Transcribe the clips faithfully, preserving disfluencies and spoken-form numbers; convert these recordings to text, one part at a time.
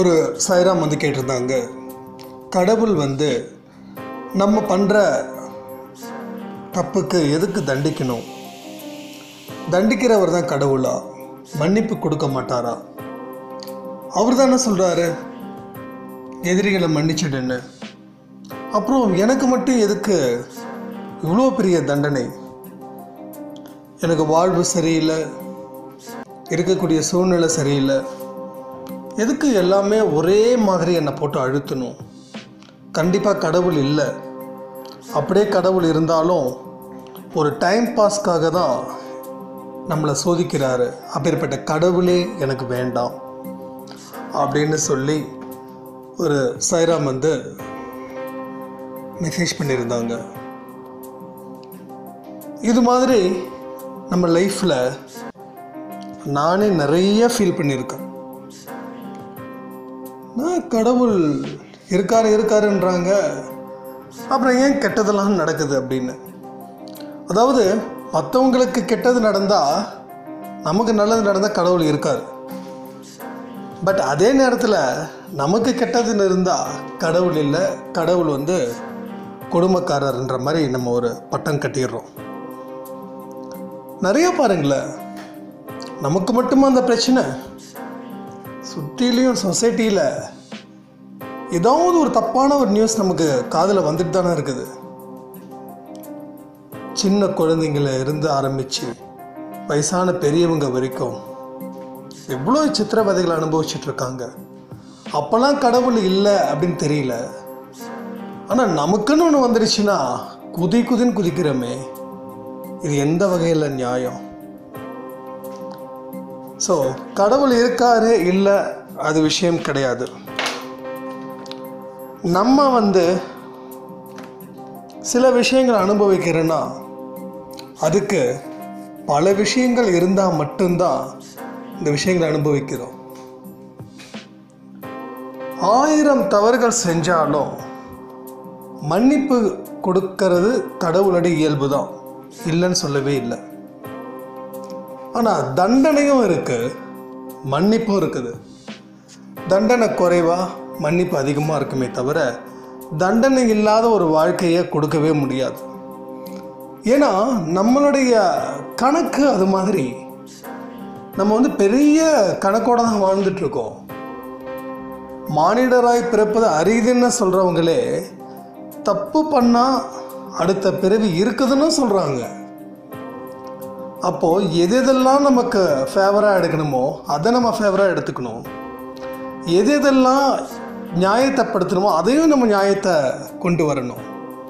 ஒரு சாய்ராம் வந்து கேட்டிருந்தாங்க, கடவுள் வந்து நம்ம பண்ணுற தப்புக்கு எதுக்கு தண்டிக்கணும்? தண்டிக்கிறவர் தான் கடவுளா? மன்னிப்பு கொடுக்க மாட்டாரா? அவர் தானே சொல்கிறாரு எதிரிகளை மன்னிச்சிடுன்னு. அப்புறம் எனக்கு மட்டும் எதுக்கு இவ்வளோ பெரிய தண்டனை? எனக்கு வாழ்வு சரியில்லை, இருக்கக்கூடிய சூழ்நிலை சரியில்லை, எதுக்கு எல்லாமே ஒரே மாதிரி என்னை போட்டு அழுத்தணும்? கண்டிப்பாக கடவுள் இல்லை. அப்படியே கடவுள் இருந்தாலும் ஒரு டைம் பாஸ்க்காக தான் நம்மளை சோதிக்கிறாரு. அப்பேற்பட்ட கடவுளே எனக்கு வேண்டாம் அப்படின்னு சொல்லி ஒரு சாய்ராம் வந்து மெசேஜ் பண்ணியிருந்தாங்க. இது மாதிரி நம்ம லைஃப்பில் நானே நிறைய ஃபீல் பண்ணியிருக்கேன். நான் கடவுள் இருக்காரு இருக்காருன்றாங்க, அப்புறம் ஏன் கெட்டதெல்லாம் நடக்குது அப்படின்னு. அதாவது மற்றவங்களுக்கு கெட்டது நடந்தால் நமக்கு நல்லது நடந்தால் கடவுள் இருக்கார். பட் அதே நேரத்தில் நமக்கு கெட்டதுன்னு இருந்தால் கடவுள் இல்லை, கடவுள் வந்து கொடுமைக்காரர்ன்ற மாதிரி நம்ம ஒரு பட்டம் கட்டிடுறோம். நிறைய பாருங்களேன், நமக்கு மட்டுமா அந்த பிரச்சனை? சுற்றிலையும் சொசைட்டியில் ஏதாவது ஒரு தப்பான ஒரு நியூஸ் நமக்கு காதில் வந்துட்டு தானே இருக்குது. சின்ன குழந்தைங்கள இருந்து ஆரம்பித்து வயசான பெரியவங்க வரைக்கும் எவ்வளோ சித்திரவதைகளை அனுபவிச்சுட்ருக்காங்க. அப்போல்லாம் கடவுள் இல்லை அப்படின்னு தெரியல, ஆனால் நமக்குன்னு ஒன்று வந்துடுச்சுன்னா குதி குதின்னு குதிக்கிறோமே. இது எந்த வகையில் நியாயம்? ஸோ கடவுள் இருக்காரு இல்லை அது விஷயம் கிடையாது. நம்ம வந்து சில விஷயங்கள் அனுபவிக்கிறோன்னா அதுக்கு பல விஷயங்கள் இருந்தால் மட்டும்தான் இந்த விஷயங்களை அனுபவிக்கிறோம். ஆயிரம் தவறுகள் செஞ்சாலும் மன்னிப்பு கொடுக்கறது கடவுளுடைய இயல்பு தான், இல்லைன்னு சொல்லவே இல்லை. ஆனால் தண்டனையும் இருக்குது, மன்னிப்பும் இருக்குது. தண்டனை குறைவா மன்னிப்பு அதிகமாக இருக்குமே தவிர தண்டனை இல்லாத ஒரு வாழ்க்கையை கொடுக்கவே முடியாது. ஏன்னா நம்மளுடைய கணக்கு அது மாதிரி. நம்ம வந்து பெரிய கணக்கோடு தான் வாழ்ந்துட்டுருக்கோம். மானிடராய் பிறப்பது அரிதுன்னு சொல்கிறவங்களே தப்பு பண்ணால் அடுத்த பிறவி இருக்குதுன்னு சொல்கிறாங்க. அப்போது எது எதெல்லாம் நமக்கு ஃபேவராக எடுக்கணுமோ அதை நம்ம ஃபேவராக எடுத்துக்கணும். எது எதெல்லாம் நியாயத்தைப்படுத்தணுமோ அதையும் நம்ம நியாயத்தை கொண்டு வரணும்.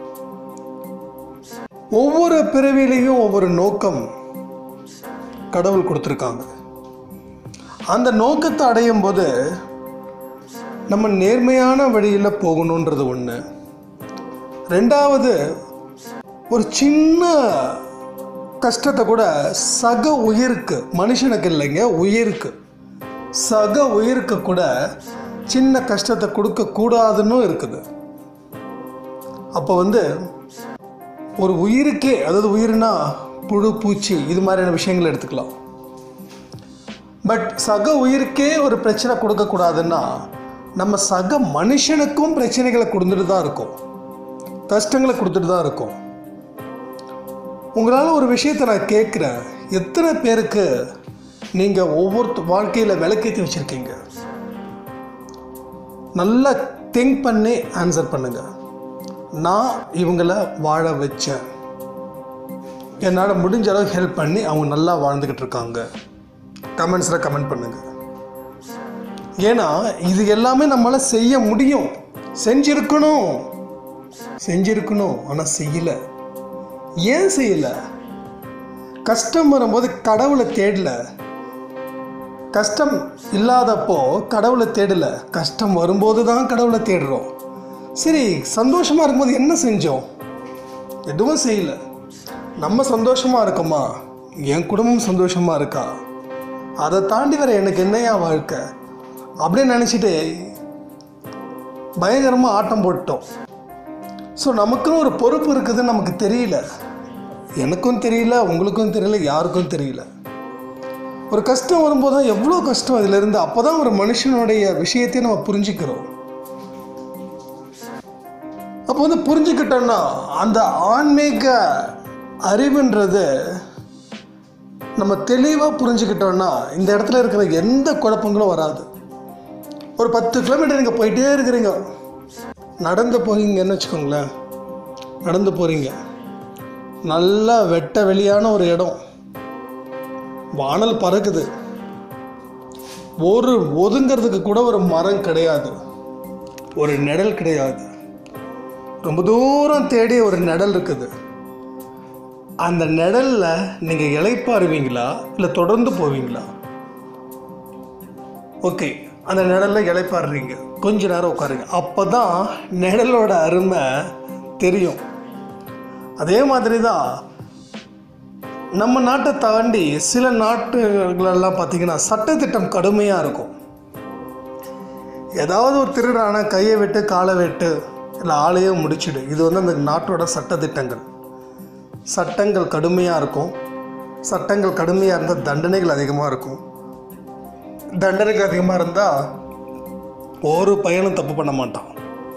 ஒவ்வொரு பிறவிலையும் ஒவ்வொரு நோக்கம் கடவுள் கொடுத்துருக்காங்க. அந்த நோக்கத்தை அடையும் போது நம்ம நேர்மையான வழியில் போகணுன்றது ஒன்று. ரெண்டாவது, ஒரு சின்ன கஷ்டத்தை கூட சக உயிருக்கு, மனுஷனுக்கு இல்லைங்க, உயிருக்கு, சக உயிருக்கு கூட சின்ன கஷ்டத்தை கொடுக்கக்கூடாதுன்னு இருக்குது. அப்போ வந்து ஒரு உயிருக்கே, அதாவது உயிர்னா புழு பூச்சி இது மாதிரியான விஷயங்கள் எடுத்துக்கலாம். பட் சக உயிருக்கே ஒரு பிரச்சனை கொடுக்கக்கூடாதுன்னா நம்ம சக மனுஷனுக்கும் பிரச்சனைகளை கொடுத்துட்டு தான் இருக்கோம், கஷ்டங்களை கொடுத்துட்டு தான் இருக்கோம். உங்களால் ஒரு விஷயத்தை நான் கேட்குறேன், எத்தனை பேருக்கு நீங்கள் ஒவ்வொரு வாழ்க்கையில் விளக்கேற்றி வச்சுருக்கீங்க? நல்லா திங்க் பண்ணி ஆன்சர் பண்ணுங்கள். நான் இவங்கள வாழ வச்சேன், என்னால் முடிஞ்ச அளவு ஹெல்ப் பண்ணி அவங்க நல்லா வாழ்ந்துக்கிட்டு இருக்காங்க. கமெண்ட்ஸில் கமெண்ட் பண்ணுங்கள். ஏன்னா இது எல்லாமே நம்மளால் செய்ய முடியும், செஞ்சுருக்கணும் செஞ்சுருக்கணும் ஆனால் செய்யலை. ஏன் செய்யலை? கஷ்டம் வரும்போது கடவுளை தேடலை, கஷ்டம் இல்லாதப்போ கடவுளை தேடலை, கஷ்டம் வரும்போது தான் கடவுளை தேடுறோம். சரி, சந்தோஷமாக இருக்கும்போது என்ன செஞ்சோம்? எதுவும் செய்யலை. நம்ம சந்தோஷமாக இருக்கோமா? என் குடும்பம் சந்தோஷமாக இருக்கா? அதை தாண்டி வர எனக்கு என்னையா வாழ்க்கை அப்படின்னு நினச்சிட்டு பயங்கரமாக ஆட்டம் போட்டோம். ஸோ நமக்குன்னு ஒரு பொறுப்பு இருக்குதுன்னு நமக்கு தெரியல. எனக்கும் தெரியல, உங்களுக்கும் தெரியல, யாருக்கும் தெரியல. ஒரு கஷ்டம் வரும்போது தான் எவ்வளோ கஷ்டம் அதிலிருந்து, அப்போ தான் ஒரு மனுஷனுடைய விஷயத்தையும் நம்ம புரிஞ்சுக்கிறோம். அப்போ வந்து புரிஞ்சுக்கிட்டோன்னா அந்த ஆன்மீக அறிவுன்றது நம்ம தெளிவாக புரிஞ்சுக்கிட்டோன்னா இந்த இடத்துல இருக்கிற எந்த குழப்பங்களும் வராது. ஒரு பத்து கிலோமீட்டர் நீங்கள் போயிட்டே இருக்கிறீங்க, நடந்து போகிறீங்கன்னு வச்சுக்கோங்களேன். நடந்து போகிறீங்க, நல்லா வெட்ட வெளியான ஒரு இடம், வானல் பறக்குது, ஒரு ஒதுங்கிறதுக்கு கூட ஒரு மரம் கிடையாது, ஒரு நிழல் கிடையாது. ரொம்ப தூரம் தேடி ஒரு நிழல் இருக்குது. அந்த நிழலில் நீங்கள் இளைப்பாருவீங்களா இல்லை தொடர்ந்து போவீங்களா? ஓகே, அந்த நிழலில் இளைப்பாடுறீங்க, கொஞ்ச நேரம் உட்காருங்க. அப்போ தான் நிழலோட அருமை தெரியும். அதே மாதிரி தான் நம்ம நாட்டை தாண்டி சில நாட்டுகளெல்லாம் பார்த்திங்கன்னா சட்டத்திட்டம் கடுமையாக இருக்கும். ஏதாவது ஒரு திருடான கையை வெட்டு, காலை வெட்டு, இல்லை ஆளையே முடிச்சிடு. இது வந்து அந்த நாட்டோட சட்டத்திட்டங்கள். சட்டங்கள் கடுமையாக இருக்கும். சட்டங்கள் கடுமையாக இருந்தால் தண்டனைகள் அதிகமாக இருக்கும். தண்டனைகள் அதிகமாக இருந்தால் ஒரு பையனும் தப்பு பண்ண மாட்டான்.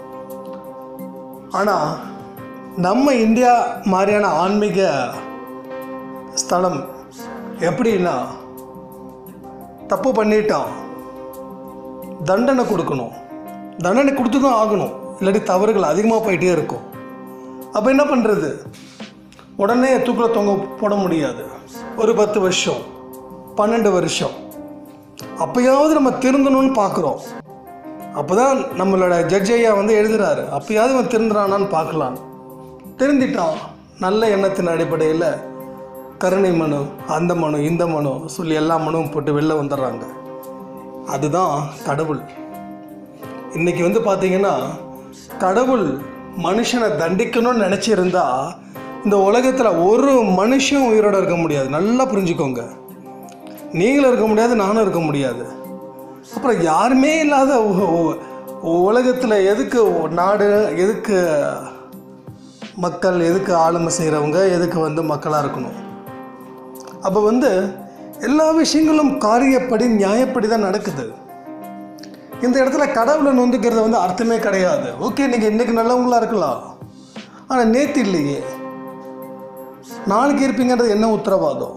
ஆனால் நம்ம இந்தியா மாதிரியான ஆன்மீக ஸ்தலம் எப்படின்னா, தப்பு பண்ணிட்டான், தண்டனை கொடுக்கணும், தண்டனை கொடுத்து தான் ஆகணும், இல்லாட்டி தவறுகள் அதிகமாக போயிட்டே இருக்கும். அப்போ என்ன பண்ணுறது? உடனே தூக்கில் தொங்க போட முடியாது. ஒரு பத்து வருஷம், பன்னெண்டு வருஷம், அப்போயாவது நம்ம திருந்தணும்னு பார்க்குறோம். அப்போ தான் நம்மளோட ஜட்ஜ் ஐயா வந்து எழுதுகிறாரு, அப்போயாவது அவன் திருந்துறானான்னு பார்க்கலாம். திருந்திட்டான், நல்ல எண்ணத்தின் அடிப்படையில் கருணை மனு, அந்த மனு, இந்த மனு சொல்லி எல்லா மனுவும் போட்டு வெளில வந்துடுறாங்க. அதுதான் கடவுள். இன்றைக்கி வந்து பார்த்திங்கன்னா, கடவுள் மனுஷனை தண்டிக்கணும்னு நினச்சிருந்தா இந்த உலகத்தில் ஒரு மனுஷன் உயிரோடு இருக்க முடியாது. நல்லா புரிஞ்சுக்கோங்க. நீங்களும் இருக்க முடியாது, நானும் இருக்க முடியாது. அப்புறம் யாருமே இல்லாத உலகத்தில் எதுக்கு நாடு, எதுக்கு மக்கள், எதுக்கு ஆளுமை செய்கிறவங்க, எதுக்கு வந்து மக்களாக இருக்கணும்? அப்போ வந்து எல்லா விஷயங்களும் காரியப்படி நியாயப்படி தான் நடக்குது. இந்த இடத்துல கடவுளை நொந்துக்கிறது வந்து அர்த்தமே கிடையாது. ஓகே, நீங்கள் இன்றைக்கி நல்லவங்களா இருக்கலாம், ஆனால் நேற்று இல்லையே, நாளைக்கு இருப்பீங்கன்றது என்ன உத்தரவாதம்?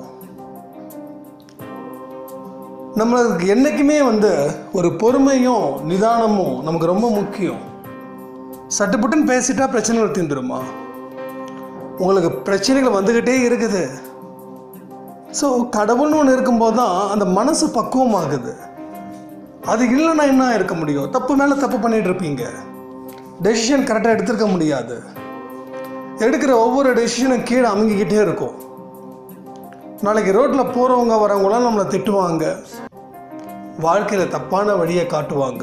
நம்மளுக்கு என்றைக்குமே வந்து ஒரு பொறுமையும் நிதானமும் நமக்கு ரொம்ப முக்கியம். சட்டுப்புட்டுன்னு பேசிட்டா பிரச்சனைகள் தீர்ந்துருமா? உங்களுக்கு பிரச்சனைகள் வந்துக்கிட்டே இருக்குது. ஸோ கடவுள்னு ஒன்று இருக்கும்போது தான் அந்த மனசு பக்குவமாகுது. அது இல்லைன்னா என்ன இருக்க முடியும்? தப்பு மேலே தப்பு பண்ணிகிட்டு இருப்பீங்க, டெசிஷன் கரெக்டாக எடுத்துருக்க முடியாது. எடுக்கிற ஒவ்வொரு டெசிஷனும் கீழே அமுங்கிக்கிட்டே இருக்கும். நாளைக்கு ரோட்டில் போகிறவங்க வரவங்களாம் நம்மளை திட்டுவாங்க, வாழ்க்கையில் தப்பான வழியை காட்டுவாங்க.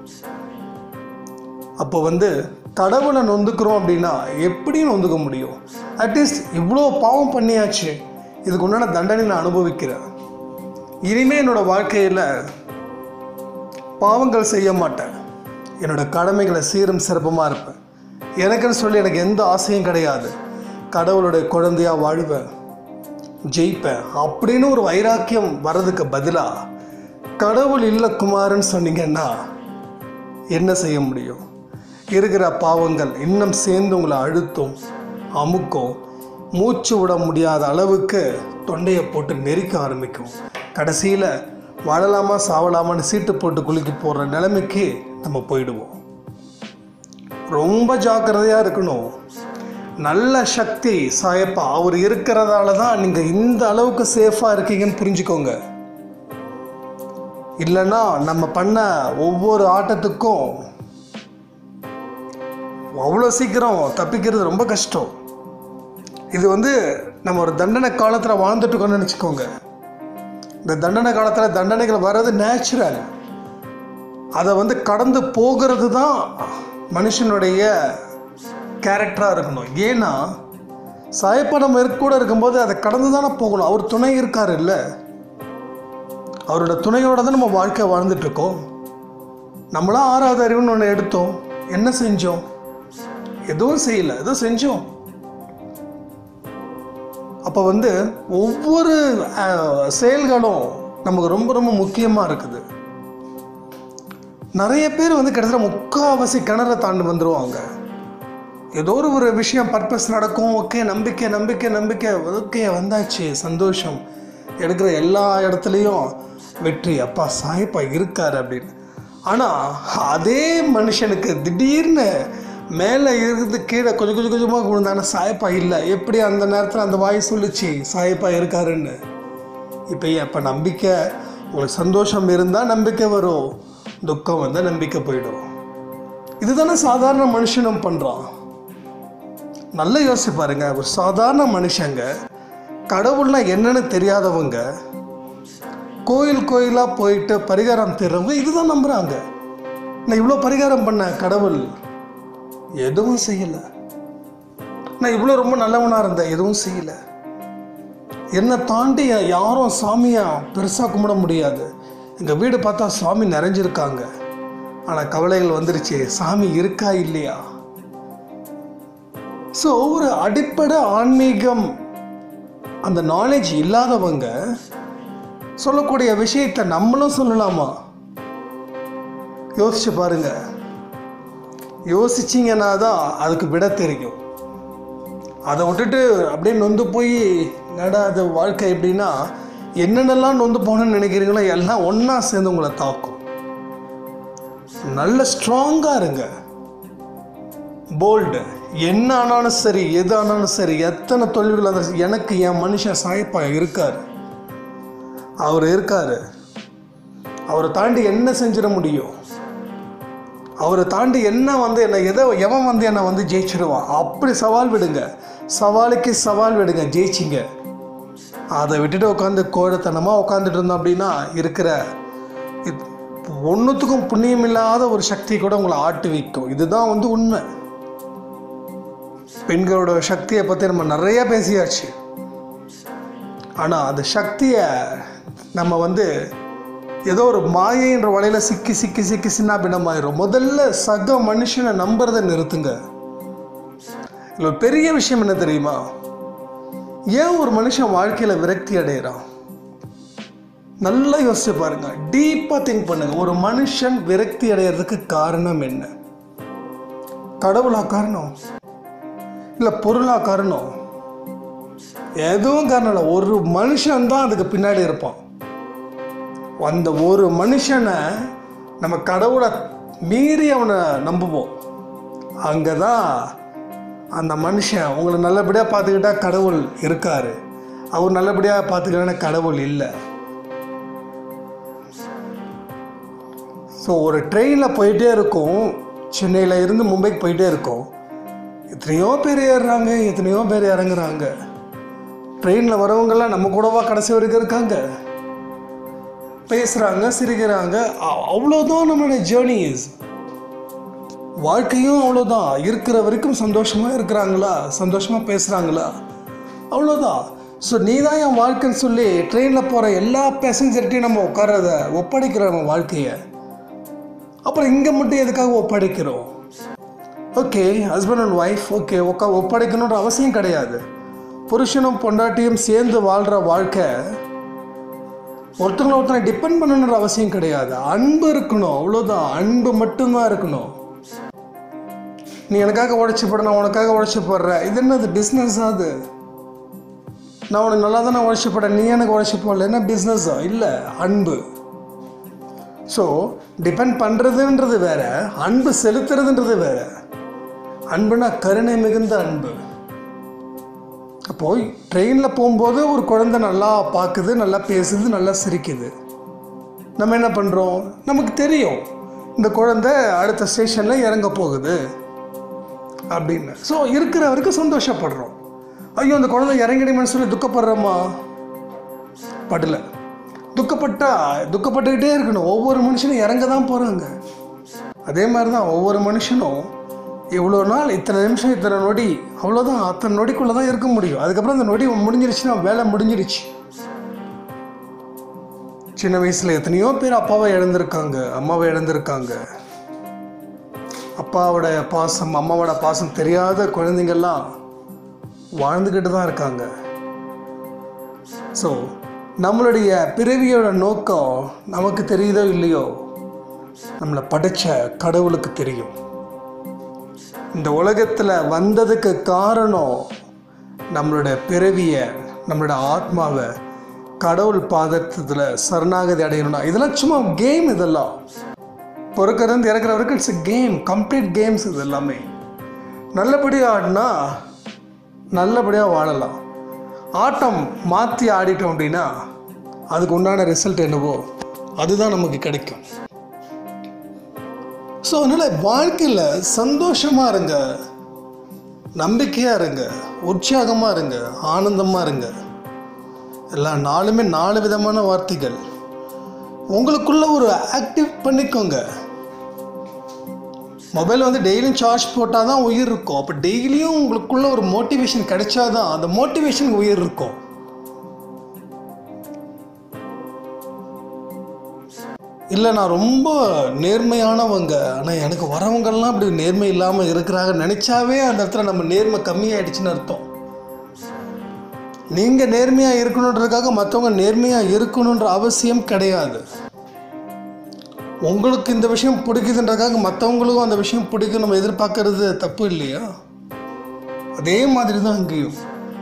அப்போ வந்து கடவுளை நொந்துக்கிறோம் அப்படின்னா எப்படி நொந்துக்க முடியும்? அட்லீஸ்ட் இவ்வளோ பாவம் பண்ணியாச்சு, இதுக்கு உண்டான தண்டனை நான் அனுபவிக்கிறேன், இனிமேல் என்னோடய வாழ்க்கையில் பாவங்கள் செய்ய மாட்டேன், என்னோடய கடமைகளை சீரும் சிறப்புமாக இருப்பேன், எனக்குன்னு சொல்லி எனக்கு எந்த ஆசையும் கிடையாது, கடவுளுடைய குழந்தையாக வாழ்வேன், ஜெயிப்பேன் அப்படின்னு ஒரு வைராக்கியம் வர்றதுக்கு பதிலாக கடவுள் இல்லை குமாரன்னு சொன்னீங்கன்னா என்ன செய்ய முடியும்? இருக்கிற பாவங்கள் இன்னும் சேர்ந்து உங்களை அழுத்தும், அமுக்கும், மூச்சு விட முடியாத அளவுக்கு தொண்டையை போட்டு நெரிக்க ஆரம்பிக்கும். கடைசியில் வாழலாமா சாவலாமான்னு சீட்டு போட்டு குலுக்கி போடுற நிலைமைக்கு நம்ம போயிடுவோம். ரொம்ப ஜாக்கிரதையாக இருக்கணும். நல்ல சக்தி சாயப்பா அவர் இருக்கிறதால தான் நீங்கள் இந்த அளவுக்கு சேஃபாக இருக்கீங்கன்னு புரிஞ்சுக்கோங்க. இல்லைன்னா நம்ம பண்ண ஒவ்வொரு ஆட்டத்துக்கும் அவ்வளோ சீக்கிரம் தப்பிக்கிறது ரொம்ப கஷ்டம். இது வந்து நம்ம ஒரு தண்டனை காலத்தில் வாழ்ந்துட்டுருக்கோன்னு நினச்சிக்கோங்க. இந்த தண்டனை காலத்தில் தண்டனைகள் வர்றது நேச்சுரல். அதை வந்து கடந்து போகிறது தான் மனுஷனுடைய கேரக்டராக இருக்கணும். ஏன்னா சாயப்பா நம்ம இருக்க கூட இருக்கும்போது அதை கடந்து தானே போகணும். அவர் துணை இருக்கார் இல்லை, அவரோட துணையோடு தான் நம்ம வாழ்க்கை வாழ்ந்துட்டுருக்கோம். நம்மளாம் ஆறாவது அறிவுன்னு ஒன்று எடுத்தோம், என்ன செஞ்சோம்? எதுவும் செய்யலை, ஏதோ செஞ்சோம். அப்போ வந்து ஒவ்வொரு செயல்களும் நமக்கு ரொம்ப ரொம்ப முக்கியமாக இருக்குது. நிறைய பேர் வந்து கிட்டத்தட்ட முக்கால்வாசி கிணற தாண்டி வந்துடுவாங்க. ஏதோ ஒரு விஷயம் பர்பஸ் நடக்கும், ஓகே நம்பிக்கை நம்பிக்கை நம்பிக்கை ஓகே வந்தாச்சு சந்தோஷம், எடுக்கிற எல்லா இடத்துலையும் வெற்றி, அப்பா சாயப்பா இருக்கார் அப்படின்னு. ஆனால் அதே மனுஷனுக்கு திடீர்னு மேலே இருந்து கீழே கொஞ்சம் கொஞ்சம் கொஞ்சமாக விழுந்தாங்கன்னா சாயப்பா இல்லை. எப்படி அந்த நேரத்தில் அந்த வாய் சொல்லிச்சு சாயப்பா இருக்காருன்னு. இப்போ இப்போ நம்பிக்கை உங்களுக்கு சந்தோஷம் இருந்தால் நம்பிக்கை வரும், துக்கம் வந்தால் நம்பிக்கை போயிடும். இதுதானே சாதாரண மனுஷனும் பண்ணுறான். நல்லா யோசிச்சு பாருங்க. ஒரு சாதாரண மனுஷங்க கடவுள்னா என்னன்னு தெரியாதவங்க கோயில் கோயிலாக போயிட்டு பரிகாரம் தர்றவங்க இதுதான் நம்புகிறாங்க. நான் இவ்வளோ பரிகாரம் பண்ண கடவுள் எதுவும் செய்யலை, நான் இவ்வளோ ரொம்ப நல்லவனாக இருந்தேன் எதுவும் செய்யலை, என்னை தாண்டி யாரும் சாமியாக பெருசாக கும்பிட முடியாது, எங்கள் வீடு பார்த்தா சாமி நிறைஞ்சிருக்காங்க, ஆனால் கவலைகள் வந்துருச்சு சாமி இருக்கா இல்லையா. ஸோ ஒரு அடிப்படை ஆன்மீகம் அந்த நாலேஜ் இல்லாதவங்க சொல்லக்கூடிய விஷயத்தை நம்மளும் சொல்லலாமா? யோசிச்சு பாருங்க. யோசிச்சிங்கன்னா தான் அதுக்கு விட தெரியும். அதை விட்டுட்டு அப்படியே நொந்து போய் நட அது வாழ்க்கை எப்படின்னா என்னென்னலாம் நொந்து போகணும்னு நினைக்கிறீங்களோ எல்லாம் ஒன்றா சேர்ந்து உங்களை தாக்கும். நல்ல ஸ்ட்ராங்காக இருங்க, போல்டு. என்ன ஆனாலும் சரி, எது ஆனாலும் சரி, எத்தனை தொழில்கள் இருந்தாலும் எனக்கு என் மனுஷன் சாயப்பா இருக்கார், அவர் இருக்கார், அவரை தாண்டி என்ன செஞ்சிட முடியும், அவரை தாண்டி என்ன வந்து என்னை எதை எவன் வந்து என்னை வந்து ஜெயிச்சிடுவான், அப்படி சவால் விடுங்க. சவாலுக்கு சவால் விடுங்க, ஜெயிச்சிங்க. அதை விட்டுட்டு உட்காந்து கோழத்தனமாக உட்காந்துட்டு இருந்தோம் அப்படின்னா இருக்கிற ஒன்றுத்துக்கும் புண்ணியம் இல்லாத ஒரு சக்தி கூட உங்களை ஆட்டு வைக்கும். இதுதான் வந்து உண்மை. பெண்களோட சக்தியை பற்றி நம்ம நிறைய பேசியாச்சு. ஆனால் அந்த சக்தியை நம்ம வந்து ஏதோ ஒரு மாயைன்ற வலையில் சிக்கி சிக்கி சிக்கி சின்ன பின்னமாயிரும். முதல்ல சக மனுஷனை நம்புறதை நிறுத்துங்க. இல்லை பெரிய விஷயம் என்ன தெரியுமா? ஏன் ஒரு மனுஷன் வாழ்க்கையில் விரக்தி அடைகிறான்? நல்லா யோசிச்சு பாருங்க, டீப்பாக திங்க் பண்ணுங்க. ஒரு மனுஷன் விரக்தி அடைகிறதுக்கு காரணம் என்ன? கடவுளா காரணம்? இல்லை பொருளா காரணம்? எதுவும் காரணம் இல்லை. ஒரு மனுஷன் தான் அதுக்கு பின்னாடி இருப்பான். அந்த ஒரு மனுஷனை நம்ம கடவுளை மீறி அவனை நம்புவோம். அங்கே தான் அந்த மனுஷன் உங்களை நல்லபடியாக பார்த்துக்கிட்டா கடவுள் இருக்காரு, அவர் நல்லபடியாக பார்த்துக்கிட்டா கடவுள் இல்லை. ஸோ ஒரு ட்ரெயினில் போயிட்டே இருக்கும், சென்னையில் இருந்து மும்பைக்கு போயிட்டே இருக்கும். எத்தனையோ பேர் ஏறுறாங்க, எத்தனையோ பேர் இறங்குறாங்க. ட்ரெயினில் வரவங்கெல்லாம் நம்ம கூடவா கடைசி வரைக்கும் இருக்காங்க? பேசுகிறாங்க, சிரிக்கிறாங்க, அவ்வளோதான் நம்மளுடைய ஜேர்னிஸ். வாழ்க்கையும் அவ்வளோதான். இருக்கிற வரைக்கும் சந்தோஷமாக இருக்கிறாங்களா, சந்தோஷமாக பேசுகிறாங்களா, அவ்வளோதான். ஸோ நீ தான் என் வாழ்க்கைன்னு சொல்லி ட்ரெயினில் போகிற எல்லா பேசஞ்சர்கிட்டையும் நம்ம உட்காரத ஒப்படைக்கிறோம் நம்ம வாழ்க்கையை. அப்புறம் இங்கே மட்டும் எதுக்காக ஒப்படைக்கிறோம்? Okay, husband and wife, okay, உக்கா ஒப்படைக்கணுன்ற அவசியம் கிடையாது. புருஷனும் பொண்டாட்டியும் சேர்ந்து வாழ்கிற வாழ்க்கை ஒருத்தங்களை ஒருத்தனை டிபெண்ட் பண்ணணுன்ற அவசியம் கிடையாது. அன்பு இருக்கணும், அவ்வளோதான். அன்பு மட்டும்தான் இருக்கணும். நீ எனக்காக உழைச்சி போட, நான் உனக்காக உழைச்சி போடுறேன், இது என்னது பிஸ்னஸ்? அது நான் உனக்கு நல்லா தானே உழைச்சி போடுறேன், நீ எனக்கு உழைச்சி போடல, என்ன பிஸ்னஸா? இல்லை, அன்பு. ஸோ டிபெண்ட் பண்ணுறதுன்றது வேற, அன்பு செலுத்துறதுன்றது வேற. அன்புனா கருணை மிகுந்த அன்பு. அப்போது ட்ரெயினில் போகும்போது ஒரு குழந்தை நல்லா பார்க்குது, நல்லா பேசுது, நல்லா சிரிக்குது. நம்ம என்ன பண்ணுறோம்? நமக்கு தெரியும் இந்த குழந்தை அடுத்த ஸ்டேஷனில் இறங்க போகுது அப்படின்னு. ஸோ இருக்கிற வரைக்கும் சந்தோஷப்படுறோம். ஐயோ அந்த குழந்தை இறங்கிடுமேன்னு சொல்லி துக்கப்படுறோமா? படலை. துக்கப்பட்டா துக்கப்பட்டுக்கிட்டே இருக்கணும். ஒவ்வொரு மனுஷனும் இறங்க தான் போகிறாங்க. அதே மாதிரி தான் ஒவ்வொரு மனுஷனும் இவ்வளோ நாள் இத்தனை நிமிஷம் இத்தனை நொடி, அவ்வளோதான், அத்தனை நொடிக்குள்ளே தான் இருக்க முடியும். அதுக்கப்புறம் அந்த நொடி முடிஞ்சிருச்சுன்னா வேலை முடிஞ்சிருச்சு. சின்ன வயசில் எத்தனையோ பேர் அப்பாவை இழந்திருக்காங்க, அம்மாவை இழந்திருக்காங்க. அப்பாவோட பாசம், அம்மாவோட பாசம் தெரியாத குழந்தைங்கள்லாம் வாழ்ந்துக்கிட்டு தான் இருக்காங்க. ஸோ நம்மளுடைய பிறவியோட நோக்கம் நமக்கு தெரியுதோ இல்லையோ, நம்மளை படைச்ச கடவுளுக்கு தெரியும். இந்த உலகத்தில் வந்ததுக்கு காரணம் நம்மளுடைய பிறவியை, நம்மளோட ஆத்மாவை கடவுள் பாதத்தில் சரணாகதி அடையணும்னா. இதெல்லாம் சும்மா கேம். இதெல்லாம் பொறுக்கிறது இறக்குற வரைக்கும் இட்ஸ் கேம், கம்ப்ளீட் கேம்ஸ். இது எல்லாமே நல்லபடியாக ஆடினா நல்லபடியாக வாழலாம். ஆட்டம் மாற்றி ஆடிட்டோம் அப்படின்னா அதுக்கு உண்டான ரிசல்ட் என்னவோ அதுதான் நமக்கு கிடைக்கும். ஸோ அதனால் வாழ்க்கையில் சந்தோஷமாக இருங்க, நம்பிக்கையாக இருங்க, உற்சாகமாக இருங்க, ஆனந்தமாக இருங்க. எல்லா நாளுமே நாலு விதமான வார்த்தைகள் உங்களுக்குள்ள ஒரு ஆக்டிவ் பண்ணிக்கோங்க. மொபைல் வந்து டெய்லியும் சார்ஜ் போட்டால் தான் உயிர் இருக்கும். அப்போ டெய்லியும் உங்களுக்குள்ள ஒரு மோட்டிவேஷன் கிடைச்சாதான் அந்த மோட்டிவேஷனுக்கு உயிர் இருக்கும். இல்லை நான் ரொம்ப நேர்மையானவங்க, ஆனால் எனக்கு வரவங்கெல்லாம் அப்படி நேர்மை இல்லாமல் இருக்கிறாங்க நினச்சாவே அந்த இடத்துல நம்ம நேர்மை கம்மியாயிடுச்சுன்னு அர்த்தம். நீங்கள் நேர்மையாக இருக்கணுன்றதுக்காக மற்றவங்க நேர்மையாக இருக்கணுன்ற அவசியம் கிடையாது. உங்களுக்கு இந்த விஷயம் பிடிக்குதுன்றதுக்காக மற்றவங்களுக்கும் அந்த விஷயம் பிடிக்கும் நம்ம எதிர்பார்க்கறது தப்பு இல்லையா? அதே மாதிரி தான் இங்கேயும்.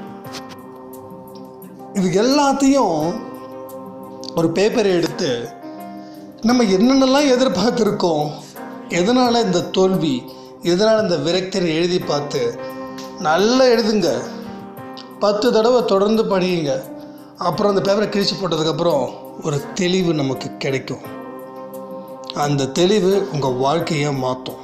இது எல்லாத்தையும் ஒரு பேப்பரை எடுத்து நம்ம என்னென்னலாம் எதிர்பார்த்துருக்கோம், எதனால் இந்த தோல்வி, எதனால் இந்த விரக்தியை எழுதி பார்த்து நல்லா எழுதுங்க. பத்து தடவை தொடர்ந்து படியுங்க. அப்புறம் அந்த பேப்பரை கிழிச்சு போட்டதுக்கப்புறம் ஒரு தெளிவு நமக்கு கிடைக்கும். அந்த தெளிவு உங்கள் வாழ்க்கையை மாற்றும்.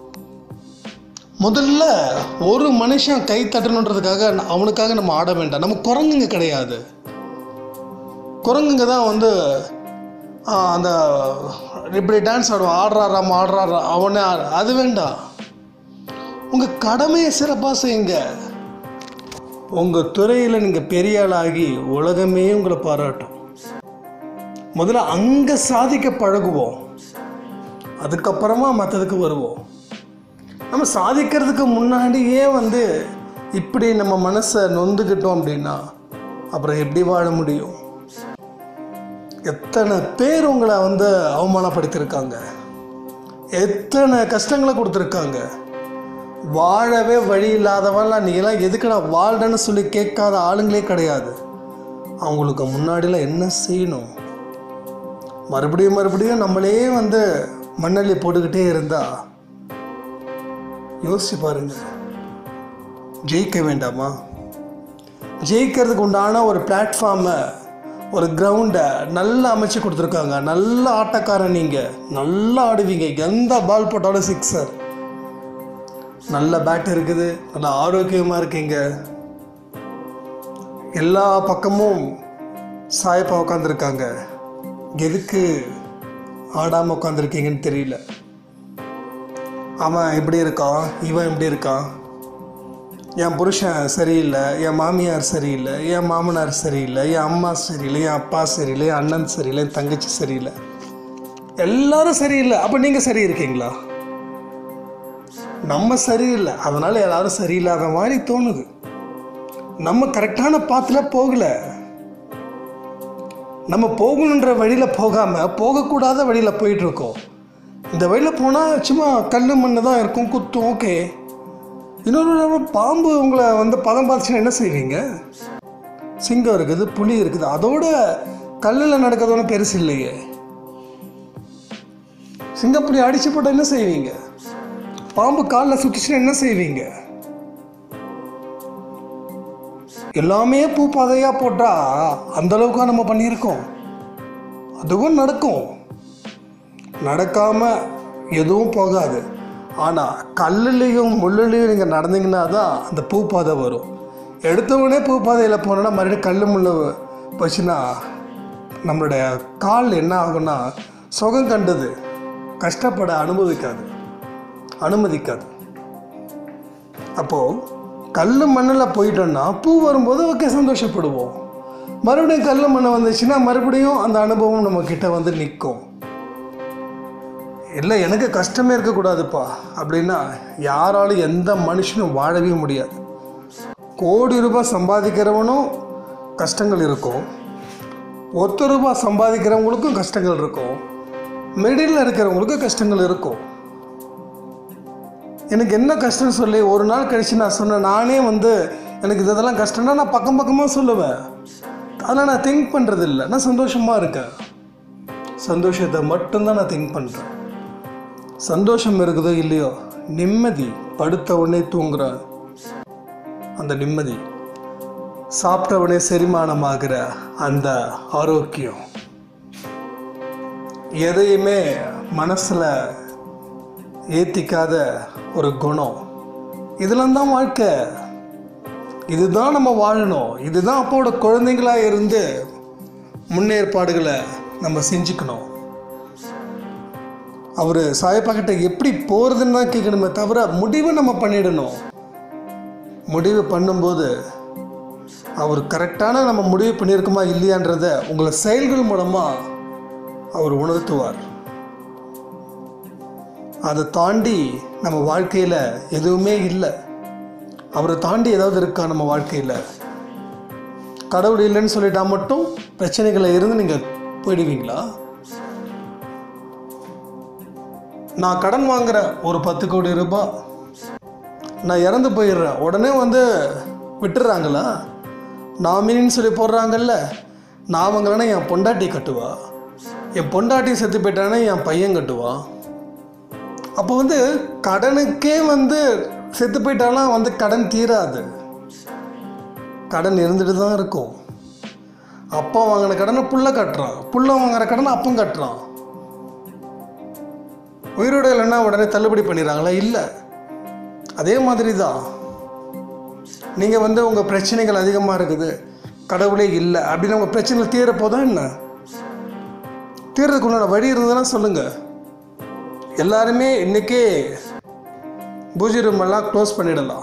முதல்ல ஒரு மனுஷன் கை தட்டணுன்றதுக்காக அவனுக்காக நம்ம ஆட வேண்டாம். நம்ம குரங்குங்க கிடையாது. குரங்குங்க தான் வந்து அந்த இப்படி டான்ஸ் ஆடுவோம், ஆடுறாராம் ஆடுறாரா அவனே அது வேண்டாம். உங்கள் கடமையை சிறப்பாக செய்யுங்க. உங்கள் துறையில் நீங்கள் பெரிய ஆளாகி உலகமே உங்களை பாராட்டும். முதல்ல அங்கே சாதிக்க பழகுவோம், அதுக்கப்புறமா மற்றதுக்கு வருவோம். நம்ம சாதிக்கிறதுக்கு முன்னாடியே வந்து இப்படி நம்ம மனசை நொந்துக்கிட்டோம் அப்படின்னா அப்புறம் எப்படி வாழ முடியும்? எத்தனை பேர் உங்களை வந்து அவமானப்படுத்தியிருக்காங்க, எத்தனை கஷ்டங்களை கொடுத்துருக்காங்க. வாழவே வழி இல்லாதவன்லாம் நீங்களாம் எதுக்கு நான் வாழ்றேன்னு சொல்லி கேட்காத ஆளுங்களே கிடையாது. அவங்களுக்கு முன்னாடிலாம் என்ன செய்யணும்? மறுபடியும் மறுபடியும் நம்மளே வந்து மண்ணள்ளி போட்டுக்கிட்டே இருந்தா யோசிச்சு பாருங்க, ஜெயிக்க வேண்டாமா? ஜெயிக்கிறதுக்கு உண்டான ஒரு பிளாட்ஃபார்மை, ஒரு கிரவுண்டை நல்லா அமைச்சு கொடுத்துருக்காங்க. நல்ல ஆட்டக்காரன், நீங்கள் நல்லா ஆடுவீங்க, எந்த பால் போட்டாலும் சிக்ஸர். நல்ல பேட் இருக்குது, நல்ல ஆரோக்கியமாக இருக்கீங்க, எல்லா பக்கமும் சாயப்பா உட்காந்துருக்காங்க. எதுக்கு ஆடாமல் உட்காந்துருக்கீங்கன்னு தெரியல. அவன் இப்படி இருக்கான், இவன் இப்படி இருக்கான், என் புருஷன் சரியில்லை, என் மாமியார் சரியில்லை, என் மாமனார் சரியில்லை, என் அம்மா சரியில்லை, என் அப்பா சரியில்லை, என் அண்ணன் சரியில்லை, என் தங்கச்சி சரியில்லை, எல்லாரும் சரியில்லை. அப்போ நீங்கள் சரி இருக்கீங்களா? நம்ம சரியில்லை, அதனால் எல்லாரும் சரியில்லாத மாதிரி தோணுது. நம்ம கரெக்டான பாத்தில் போகலை. நம்ம போகணுன்ற வழியில் போகாமல் போகக்கூடாத வழியில் போயிட்டுருக்கோம். இந்த வழியில் போனால் சும்மா கல் மண் தான் இருக்கும், குத்தும், ஓகே. இன்னொரு பாம்பு உங்களை வந்து பதம் பார்த்துச்சுன்னா என்ன செய்வீங்க? சிங்கம் இருக்குது, புலி இருக்குது, அதோட கல்லில் நடக்கிறதோட பெருசு இல்லையே. சிங்கப்புலி அடிச்சு போட்டால் என்ன செய்வீங்க? பாம்பு காலில் சுற்றிச்சுன்னா என்ன செய்வீங்க? எல்லாமே பூ பாதையாக போட்டால் அந்தளவுக்காக நம்ம பண்ணியிருக்கோம். அதுவும் நடக்கும், நடக்காமல் எதுவும் போகாது. ஆனால் கல்லுலேயும் முள்ளுலேயும் நீங்கள் நடந்தீங்கன்னா தான் அந்த பூ பாதை வரும். எடுத்தவொடனே பூ பாதையில் போனோன்னா மறுபடியும் கல் முள் போச்சுன்னா நம்மளுடைய கால் என்ன ஆகும்னா சுகம் கண்டது கஷ்டப்பட அனுபவிக்காது அனுமதிக்காது. அப்போது கல் மண்ணில் போயிட்டோன்னா பூ வரும்போது ஓகே சந்தோஷப்படுவோம். மறுபடியும் கல் மண்ணை வந்துச்சுன்னா மறுபடியும் அந்த அனுபவம் நம்மக்கிட்ட வந்து நிற்கும். இல்லை எனக்கு கஷ்டமே இருக்கக்கூடாதுப்பா அப்படின்னா யாராலும் எந்த மனுஷனும் வாழவே முடியாது. கோடி ரூபாய் சம்பாதிக்கிறவனும் கஷ்டங்கள் இருக்கும், ஒத்து ரூபா சம்பாதிக்கிறவங்களுக்கும் கஷ்டங்கள் இருக்கும், மிடில் இருக்கிறவங்களுக்கும் கஷ்டங்கள் இருக்கும். எனக்கு என்ன கஷ்டம்னு சொல்லி ஒரு நாள் கழித்து நான் சொன்னேன், நானே வந்து எனக்கு இதெல்லாம் கஷ்டம்னா நான் பக்கம் பக்கமாக சொல்லுவேன். அதனால் நான் திங்க் பண்ணுறது இல்லை, நான் சந்தோஷமாக இருக்கேன். சந்தோஷத்தை மட்டும்தான் நான் திங்க் பண்ணுறேன். சந்தோஷம் இருக்குதோ இல்லையோ, நிம்மதி, படுத்த உடனே தூங்குற அந்த நிம்மதி, சாப்பிட்ட உடனே செரிமானமாகிற அந்த ஆரோக்கியம், எதையுமே மனசில் ஏற்றிக்காத ஒரு குணம், இதெல்லாம் தான் வாழ்க்கை. இதுதான் நம்ம வாழணும். இதுதான் அப்பாவோட குழந்தைங்களாக இருந்து முன்னேற்பாடுகளை நம்ம செஞ்சுக்கணும். அவர் சாயப்பா கிட்ட எப்படி போகிறதுன்னு தான் கேட்கணுமே தவிர முடிவு நம்ம பண்ணிடணும். முடிவு பண்ணும்போது அவர் கரெக்டான நம்ம முடிவு பண்ணியிருக்கோமா இல்லையான்றத உங்களை செயல்கள் மூலமாக அவர் உணர்த்துவார். அதை தாண்டி நம்ம வாழ்க்கையில் எதுவுமே இல்லை. அவரை தாண்டி ஏதாவது இருக்கா நம்ம வாழ்க்கையில்? கடவுள் இல்லைன்னு சொல்லிட்டா மட்டும் பிரச்சனைகளை இருந்து நீங்கள் போயிடுவீங்களா? நான் கடன் வாங்குகிறேன் ஒரு பத்து கோடி ரூபாய், நான் இறந்து போயிடுறேன், உடனே வந்து விட்டுறாங்களா? நாமினின்னு சொல்லி போடுறாங்கல்ல, நான் வாங்கலைன்னா என் பொண்டாட்டி கட்டுவா, என் பொண்டாட்டி செத்து போயிட்டானா என் பையன் கட்டுவா. அப்போ வந்து கடனுக்கே வந்து செத்து போயிட்டாலாம் வந்து கடன் தீராது, கடன் இருந்துட்டு தான் இருக்கும். அப்பா வாங்கின கடனை புள்ள கட்டுறான், புள்ள வாங்குற கடனை அப்பம் கட்டுறான். உயிரோட இல்லைன்னா உடனே தள்ளுபடி பண்ணிடுறாங்களா? இல்லை. அதே மாதிரி தான் நீங்கள் வந்து உங்கள் பிரச்சனைகள் அதிகமாக இருக்குது, கடவுளே இல்லை அப்படின்னு உங்கள் பிரச்சனைகள் தீரப்போதான் என்ன? தீர்றதுக்கு உண்டான வழி இருந்ததுன்னா சொல்லுங்கள். எல்லாருமே இன்றைக்கே பூஜை ரூமெல்லாம் க்ளோஸ் பண்ணிடலாம்.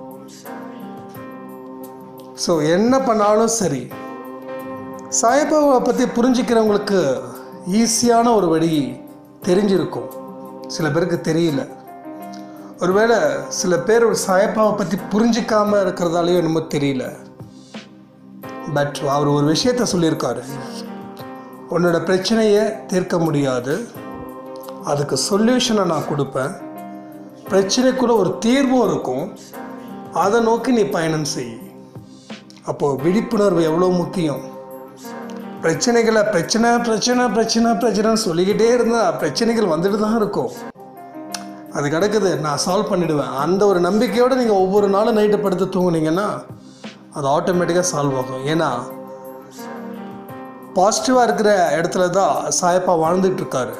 ஸோ என்ன பண்ணாலும் சரி, சாயப்பாவை பற்றி புரிஞ்சிக்கிறவங்களுக்கு ஈஸியான ஒரு வழி தெரிஞ்சிருக்கும், சில பேருக்கு தெரியல. ஒருவேளை சில பேர் சாயப்பாவை பற்றி புரிஞ்சிக்காமல் இருக்கிறதாலேயும் என்னமோ தெரியல. பட் அவர் ஒரு விஷயத்த சொல்லியிருக்காரு, உன்னோட பிரச்சனையை தீர்க்க முடியாது, அதுக்கு சொல்யூஷனை நான் கொடுப்பேன், பிரச்சனைக்குள்ள ஒரு தீர்வும் இருக்கும், அதை நோக்கி நீ பயணம் செய். அப்போது விழிப்புணர்வு எவ்வளோ முக்கியம். பிரச்சனைகளை பிரச்சனை பிரச்சனை பிரச்சனை பிரச்சனைன்னு சொல்லிக்கிட்டே இருந்தால் பிரச்சனைகள் வந்துட்டு தான் இருக்கும். அது கிடக்குது, நான் சால்வ் பண்ணிவிடுவேன், அந்த ஒரு நம்பிக்கையோடு நீங்கள் ஒவ்வொரு நாளும் நைட்டு படுத்து தூங்குனீங்கன்னா அது ஆட்டோமேட்டிக்காக சால்வ் ஆகும். ஏன்னா பாசிட்டிவாக இருக்கிற இடத்துல தான் சாயப்பா வாழ்ந்துட்டு இருக்காரு.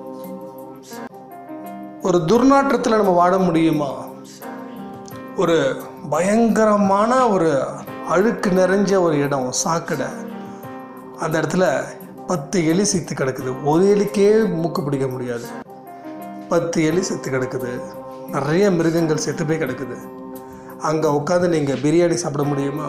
ஒரு துர்நாற்றத்தில் நம்ம வாழ முடியுமா? ஒரு பயங்கரமான ஒரு அழுக்கு நிறைஞ்ச ஒரு இடம், சாக்கடை, அந்த இடத்துல பத்து எலி செத்து கிடக்குது. ஒரு எலிக்கே மூக்கு பிடிக்க முடியாது, பத்து எலி செத்து கிடக்குது, நிறைய மிருகங்கள் செத்து போய் கிடக்குது. அங்கே உட்காந்து நீங்கள் பிரியாணி சாப்பிட முடியுமா?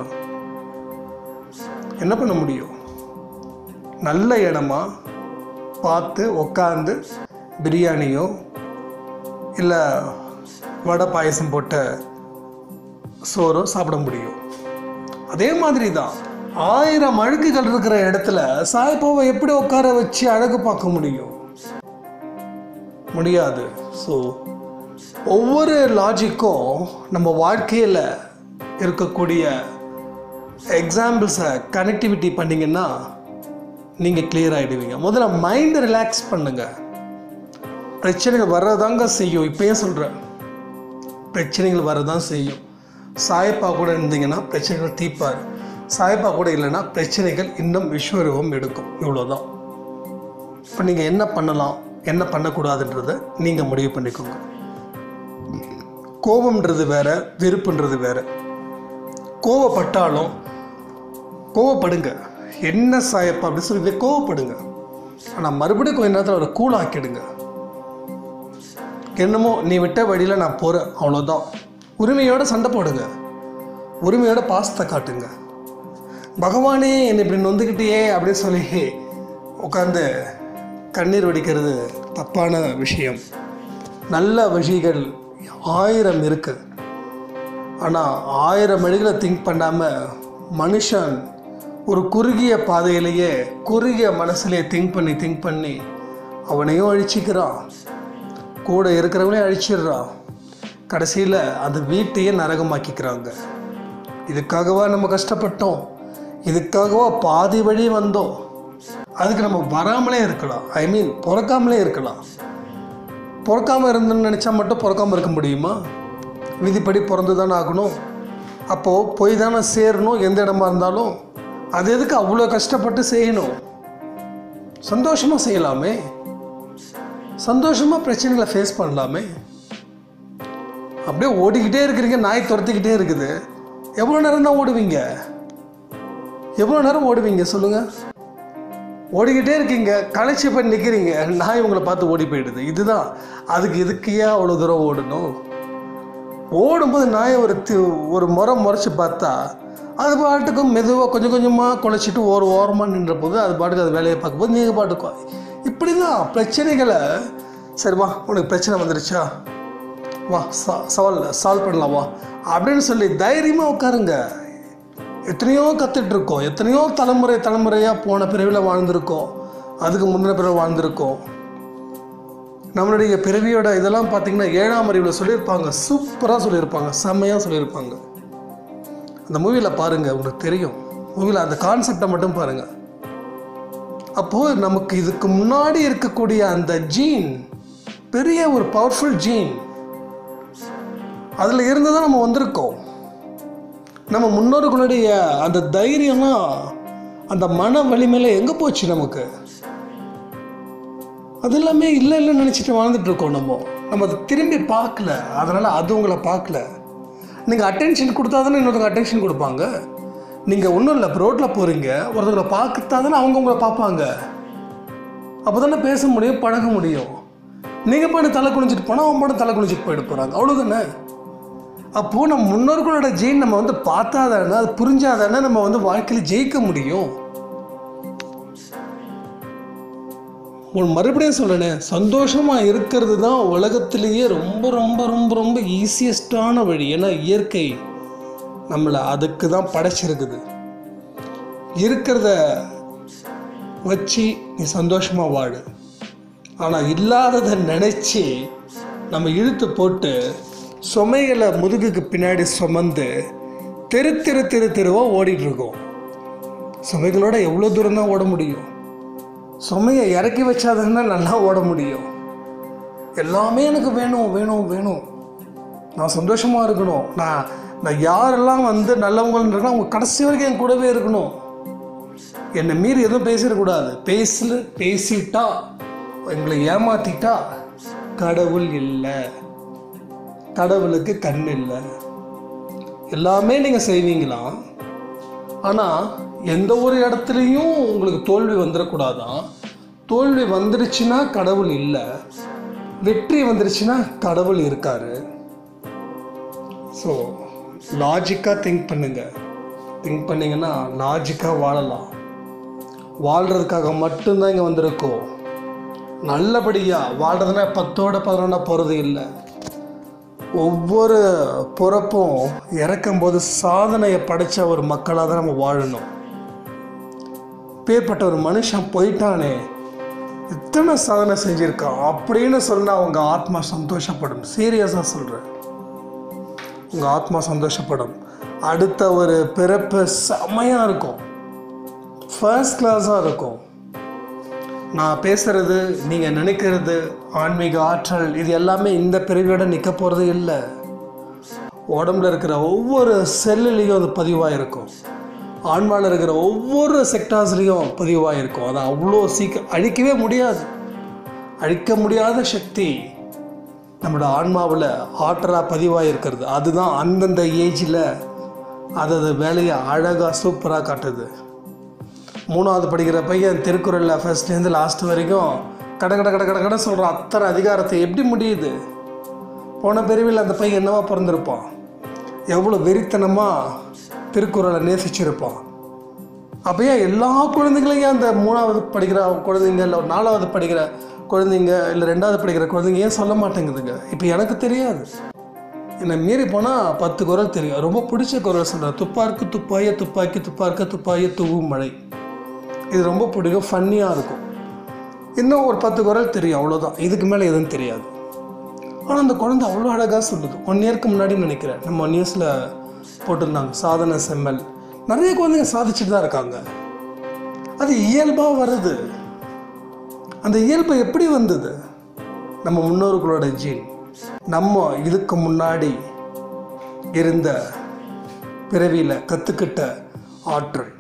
என்ன பண்ண முடியும்? நல்ல இடமா பார்த்து உட்காந்து பிரியாணியோ இல்லை வடை பாயசம் போட்ட சோறோ சாப்பிட முடியும். அதே மாதிரி தான் ஆயிரம் அழுக்குகள் இருக்கிற இடத்துல சாயப்பாவை எப்படி உட்கார வச்சு அழகு பார்க்க முடியும்? முடியாது. ஸோ ஒவ்வொரு லாஜிக்கும் நம்ம வாழ்க்கையில் இருக்கக்கூடிய எக்ஸாம்பிள்ஸை கனெக்டிவிட்டி பண்ணிங்கன்னா நீங்கள் கிளியர் ஆகிடுவீங்க. முதல்ல மைண்டை ரிலாக்ஸ் பண்ணுங்கள். பிரச்சனைகள் வர்றதாங்க செய்யும். இப்போயும் சொல்கிறேன், பிரச்சனைகள் வரதான் செய்யும். சாயப்பா கூட இருந்தீங்கன்னா பிரச்சனைகள் தீர்ப்பார், சாயப்பா கூட இல்லைன்னா பிரச்சனைகள் இன்னும் விஸ்வரூபம் எடுக்கும். இவ்வளோதான். இப்போ நீங்கள் என்ன பண்ணலாம், என்ன பண்ணக்கூடாதுன்றதை நீங்கள் முடிவு பண்ணிக்கோங்க. கோபம்ன்றது வேற, வெறுப்புன்றது வேற. கோவப்பட்டாலும் கோவப்படுங்க, என்ன சாயப்பா அப்படின்னு சொல்லி கோவப்படுங்க. ஆனால் மறுபடியும் கொஞ்ச நேரத்தில் ஒரு கூலாக்கிடுங்க. என்னமோ நீ விட்ட வழியில் நான் போகிறேன், அவ்வளோதான். உரிமையோடு சண்டை போடுங்க, உரிமையோட பாசத்தை காட்டுங்க. பகவானே என்னை இப்படி நொந்துக்கிட்டே அப்படின்னு சொல்லி உட்காந்து கண்ணீர் வடிக்கிறது தப்பான விஷயம். நல்ல விஷயங்கள் ஆயிரம் இருக்குது. ஆனால் ஆயிரம் வழிகளை திங்க் பண்ணாமல் மனுஷன் ஒரு குறுகிய பாதையிலேயே குறுகிய மனசுலேயே திங்க் பண்ணி திங்க் பண்ணி அவனையும் அழிச்சிக்கிறான், கூட இருக்கிறவங்களையும் அழிச்சிடுறான். கடைசியில் அந்த வீட்டையே நரகமாக்கிக்கிறாங்க. இதுக்காகவா நம்ம கஷ்டப்பட்டோம்? இதுக்காகவா பாதி வழி வந்தோம்? அதுக்கு நம்ம வராமலே இருக்கலாம், ஐ மீன் பிறக்காமலே இருக்கலாம். பிறக்காமல் இருந்துன்னு நினச்சா மட்டும் பிறக்காமல் இருக்க முடியுமா? விதிப்படி பிறந்து தானே ஆகணும். அப்போது போய் தானே சேரணும். எந்த இடமா இருந்தாலும் அது எதுக்கு அவ்வளோ கஷ்டப்பட்டு செய்யணும்? சந்தோஷமாக செய்யலாமே, சந்தோஷமாக பிரச்சனைகளை ஃபேஸ் பண்ணலாமே. அப்படியே ஓடிக்கிட்டே இருக்கிறீங்க, நாய் துரத்திக்கிட்டே இருக்குது. எவ்வளோ நேரம் தான் ஓடுவீங்க? எவ்வளோ நேரம் ஓடுவீங்க சொல்லுங்கள்? ஓடிக்கிட்டே இருக்கீங்க, களைச்சி போய் நிற்கிறீங்க, நாய் உங்களை பார்த்து ஓடி போயிடுது. இதுதான். அதுக்கு இதுக்கையே அவ்வளோ தூரம் ஓடணும்? ஓடும்போது நாயை ஒரு ஒரு முறை முறைச்சி பார்த்தா அது பாட்டுக்கும் மெதுவாக கொஞ்சம் கொஞ்சமாக குலைச்சிட்டு ஒரு ஓரமாக நின்ற போது அது பாட்டுக்கு அது வேலையை பார்க்கும்போது நீங்கள் பாட்டுக்கும் இப்படி தான் பிரச்சனைகளை. சரிவா, உனக்கு பிரச்சனை வந்துருச்சா, வா சா சவால் சால்வ் பண்ணலாம் வா அப்படின்னு சொல்லி தைரியமாக உட்காருங்க. எத்தனையோ கற்றுட்ருக்கோம், எத்தனையோ தலைமுறை தலைமுறையாக போன பிறவியில் வாழ்ந்திருக்கோம், அதுக்கு முந்தின பிறகு வாழ்ந்திருக்கோம். நம்மளுடைய பிறவியோட இதெல்லாம் பார்த்திங்கன்னா ஏழாம் அறிவில் சொல்லியிருப்பாங்க, சூப்பராக சொல்லியிருப்பாங்க, செம்மையாக சொல்லியிருப்பாங்க. அந்த மூவியில் பாருங்கள், உங்களுக்கு தெரியும். மூவியில் அந்த கான்செப்டை மட்டும் பாருங்கள். அப்போது நமக்கு இதுக்கு முன்னாடி இருக்கக்கூடிய அந்த ஜீன் பெரிய ஒரு பவர்ஃபுல் ஜீன், அதில் இருந்து தான் நம்ம வந்திருக்கோம். நம்ம முன்னோர்களுடைய அந்த தைரியம்லாம் அந்த மன வலிமையில எங்கே போச்சு நமக்கு? அது எல்லாமே இல்லை இல்லைன்னு நினச்சிட்டு வாழ்ந்துட்டுருக்கோம். நம்ம நம்ம அதை திரும்பி பார்க்கல, அதனால் அது உங்களை பார்க்கல. நீங்கள் அட்டென்ஷன் கொடுத்தா தானே இன்னொருத்தங்க அட்டென்ஷன் கொடுப்பாங்க. நீங்கள் ஒன்றும் இல்லை, ரோட்டில் போகிறீங்க, ஒருத்தவங்களை பார்க்கத்தா தானே அவங்க உங்களை பார்ப்பாங்க. அப்போ தானே பேச முடியும், பழக முடியும். நீங்கள் பாட்டு தலை குனிஞ்சிட்டு போனால் அவன் பாட்டு தலை குனிஞ்சிட்டு போயிட்டு போகிறாங்க, அவ்வளோதானே. அப்போது நம்ம முன்னோர்களோட ஜெயின் நம்ம வந்து பார்த்தா தானே, அது புரிஞ்சாதானே நம்ம வந்து வாழ்க்கையில் ஜெயிக்க முடியும். மறுபடியும் சொல்கிறேனே, சந்தோஷமாக இருக்கிறது தான் உலகத்திலேயே ரொம்ப ரொம்ப ரொம்ப ரொம்ப ஈஸியஸ்டான வழி. ஏன்னா இயற்கை நம்மளை அதுக்கு தான் படைச்சிருக்குது. இருக்கிறத வச்சு நீ சந்தோஷமாக வாழு. ஆனால் இல்லாததை நினச்சி நம்ம இழுத்து போட்டு சுமைகளை முதுகுக்கு பின்னாடி சுமந்து தெரு தெரு தெரு தெருவாக ஓடிட்டுருக்கோம். சுமைகளோட எவ்வளோ தூரம் தான் ஓட முடியும்? சுமையை இறக்கி வச்சாதான் நல்லா ஓட முடியும். எல்லாமே எனக்கு வேணும் வேணும் வேணும், நான் சந்தோஷமாக இருக்கணும், நான் நான் யாரெல்லாம் வந்து நல்லவங்கன்னு அவங்க கடைசி வரைக்கும் என் கூடவே இருக்கணும், என்னை மீறி எதுவும் பேசிடக்கூடாது. பேசல பேசிட்டா எங்களை ஏமாற்றிட்டா கடவுள் இல்லை, கடவுளுக்கு கண் இல்லை. எல்லாமே நீங்கள் செய்வீங்களாம், ஆனால் எந்த ஒரு இடத்துலையும் உங்களுக்கு தோல்வி வந்துடக்கூடாதான். தோல்வி வந்துடுச்சுன்னா கடவுள் இல்லை, வெற்றி வந்துடுச்சுன்னா கடவுள் இருக்காரு. ஸோ லாஜிக்காக திங்க் பண்ணுங்க. திங்க் பண்ணிங்கன்னா லாஜிக்காக வாழலாம். வாழ்கிறதுக்காக மட்டும்தான் இங்கே வந்திருக்கோம். நல்லபடியாக வாழ்கிறதுனா பத்தோட பதினொன்றா போகிறது இல்லை. ஒவ்வொரு பிறப்பும் இறக்கும்போது சாதனையை படைத்த ஒரு மக்களாக தான் நம்ம வாழணும். பேர்பட்ட ஒரு மனுஷன் போயிட்டானே, இத்தனை சாதனை செஞ்சுருக்கான் அப்படின்னு சொன்னால் அவங்க ஆத்மா சந்தோஷப்படும். சீரியஸாக சொல்கிறேன், உங்கள் ஆத்மா சந்தோஷப்படும். அடுத்த ஒரு பிறப்பு செம்மையாக இருக்கும், ஃபர்ஸ்ட் கிளாஸாக இருக்கும். நான் பேசுகிறது, நீங்கள் நினைக்கிறது, ஆன்மீக ஆற்றல், இது எல்லாமே இந்த பிறவியோட நிற்க போகிறது இல்லை. உடம்புல இருக்கிற ஒவ்வொரு செல்லுலேயும் அது பதிவாக இருக்கும். ஆன்மாவில் இருக்கிற ஒவ்வொரு செக்டார்ஸ்லேயும் பதிவாக இருக்கும். அதை அவ்வளோ சீக்கிரம் அழிக்கவே முடியாது. அழிக்க முடியாத சக்தி நம்மளோட ஆன்மாவில் ஆற்றலாக பதிவாக இருக்கிறது. அதுதான் அந்தந்த ஏஜில் அது வேலையை அழகாக சூப்பராக காட்டுது. மூணாவது படிக்கிற பையன் திருக்குறளில் ஃபர்ஸ்ட்லேருந்து லாஸ்ட் வரைக்கும் கட கட கட கட கட சொல்கிறான். அத்தனை அதிகாரத்தை எப்படி முடியுது? போன பிரிவில் அந்த பையன் என்னவா பிறந்திருப்பான், எவ்வளோ வெறித்தனமாக திருக்குறளை நேசிச்சிருப்பான். அப்போயே எல்லா குழந்தைங்களையும் அந்த மூணாவது படிக்கிற குழந்தைங்க, இல்லை நாலாவது படிக்கிற குழந்தைங்க, இல்லை ரெண்டாவது படிக்கிற குழந்தைங்க ஏன் சொல்ல மாட்டேங்குதுங்க? இப்போ எனக்கு தெரியாது, என்னை மீறி போனால் பத்து குரல் தெரியும். ரொம்ப பிடிச்ச குரல் சொல்கிறேன். துப்பாருக்கு துப்பாய துப்பாக்கி துப்பார்க்க துப்பாய தூவும் மழை. இது ரொம்ப பிடிக்கும், ஃபன்னியாக இருக்கும். இன்னும் ஒரு பத்து குரல் தெரியும், அவ்வளோதான். இதுக்கு மேலே எதுவும் தெரியாது. ஆனால் அந்த குழந்தை அவ்வளோ அழகாக சொல்லுது. ஒன் இயர்க்கு முன்னாடி நினைக்கிறேன் நம்ம நியூஸில் போட்டிருந்தாங்க சாதனை செம்மல். நிறைய குழந்தைங்க சாதிச்சுட்டு தான் இருக்காங்க. அது இயல்பாக வருது. அந்த இயல்பு எப்படி வந்தது? நம்ம முன்னோர்களோட ஜீன். நம்ம இதுக்கு முன்னாடி இருந்த பிறவியில் கற்றுக்கிட்ட ஆற்றல்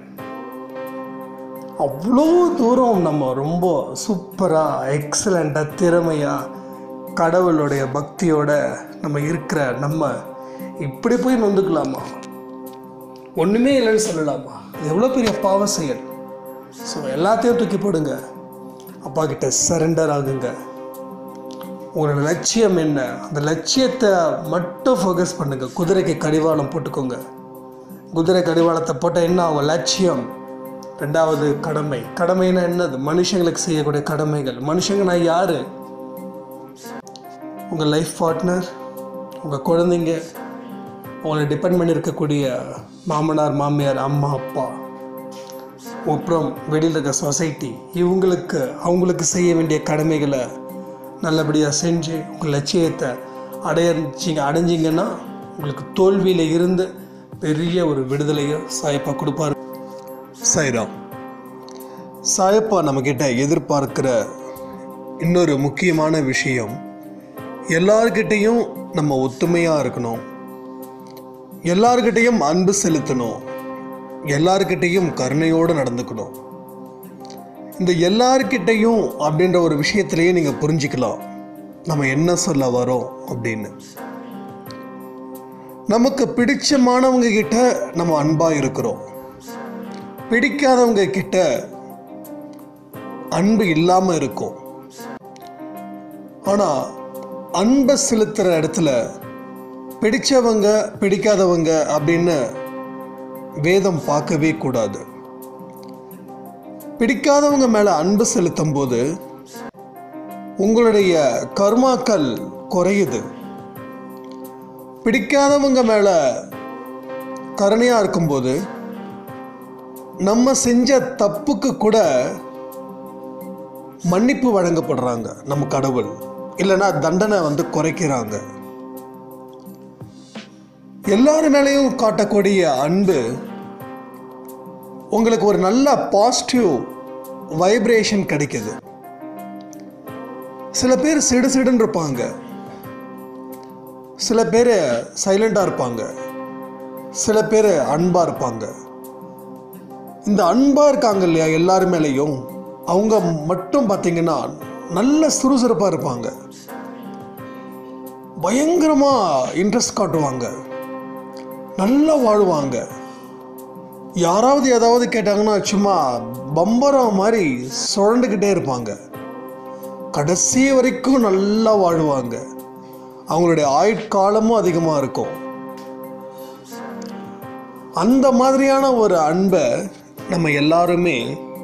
அவ்வளோ தூரம் நம்ம ரொம்ப சூப்பராக எக்ஸலண்ட்டாக திறமையாக கடவுளுடைய பக்தியோட நம்ம இருக்கிற நம்ம இப்படி போய் நொந்துக்கலாமா? ஒன்றுமே இல்லைன்னு சொல்லலாமா? இது எவ்வளோ பெரிய பாவ செயல். ஸோ எல்லாத்தையும் தூக்கி போடுங்க, அப்பா கிட்ட சரண்டர் ஆகுங்க. உங்களோட லட்சியம் என்ன, அந்த லட்சியத்தை மட்டும் ஃபோக்கஸ் பண்ணுங்கள். குதிரைக்கு கடிவாளம் போட்டுக்கோங்க. குதிரை கடிவாளத்தை போட்டால் என்ன ஆகும்? லட்சியம். ரெண்டாவது கடமை. கடமைன்னா என்னது? மனுஷங்களுக்கு செய்யக்கூடிய கடமைகள். மனுஷங்கன்னா யார்? உங்கள் லைஃப் பார்ட்னர், உங்கள் குழந்தைங்க, உங்களை டிபெண்ட் பண்ணி இருக்கக்கூடிய மாமனார் மாமியார் அம்மா அப்பா, அப்புறம் வெளியில் இருக்க சொசைட்டி. இவங்களுக்கு அவங்களுக்கு செய்ய வேண்டிய கடமைகளை நல்லபடியாக செஞ்சு உங்கள் லட்சியத்தை அடைஞ்சிங்க அடைஞ்சிங்கன்னா உங்களுக்கு தோல்வியில் இருந்து பெரிய ஒரு விடுதலையை சாயப்பா கொடுப்பார். சாய்ராம். சாயப்பா நம்மக்கிட்ட எதிர்பார்க்கிற இன்னொரு முக்கியமான விஷயம், எல்லார்கிட்டையும் நம்ம ஒத்துமையாக இருக்கணும், எல்லார்கிட்டையும் அன்பு செலுத்தணும், எல்லார்கிட்டையும் கருணையோடு நடந்துக்கணும். இந்த எல்லார்கிட்டையும் அப்படின்ற ஒரு விஷயத்திலேயே நீங்கள் புரிஞ்சிக்கலாம் நம்ம என்ன சொல்ல வரோம் அப்படின்னு. நமக்கு பிடிச்சமானவங்க கிட்ட நம்ம அன்பாக இருக்கிறோம், பிடிக்காதவங்க கிட்ட அன்பு இல்லாமல் இருக்கும். ஆனால் அன்பை செலுத்துகிற இடத்துல பிடிச்சவங்க பிடிக்காதவங்க அப்படின்னு வேதம் பார்க்கவே கூடாது. பிடிக்காதவங்க மேலே அன்பு செலுத்தும் போது உங்களுடைய கர்மாக்கள் குறையுது. பிடிக்காதவங்க மேலே கருணையாக இருக்கும்போது நம்ம செஞ்ச தப்புக்கு கூட மன்னிப்பு வழங்கப்படுறாங்க நம்ம கடவுள், இல்லைன்னா தண்டனை வந்து குறைக்கிறாங்க. எல்லாரு மேலேயும் காட்டக்கூடிய அன்பு உங்களுக்கு ஒரு நல்ல பாசிட்டிவ் வைப்ரேஷன் கிடைக்குது. சில பேர் சிடு சிடுன்னு இருப்பாங்க, சில பேர் சைலண்டாக இருப்பாங்க, சில பேர் அன்பாக இருப்பாங்க. இந்த அன்பாக இருக்காங்க இல்லையா எல்லாரு மேலேயும், அவங்க மட்டும் பார்த்தீங்கன்னா நல்ல சுறுசுறுப்பாக இருப்பாங்க, பயங்கரமாக இன்ட்ரெஸ்ட் காட்டுவாங்க, நல்லா வாழ்வாங்க. யாராவது ஏதாவது கேட்டாங்கன்னா சும்மா பம்பரம் மாதிரி சுழண்டுக்கிட்டே இருப்பாங்க. கடைசி வரைக்கும் நல்லா வாழ்வாங்க. அவங்களுடைய ஆயுட்காலமும் அதிகமாக இருக்கும். அந்த மாதிரியான ஒரு அன்பை நம்ம எல்லாருமே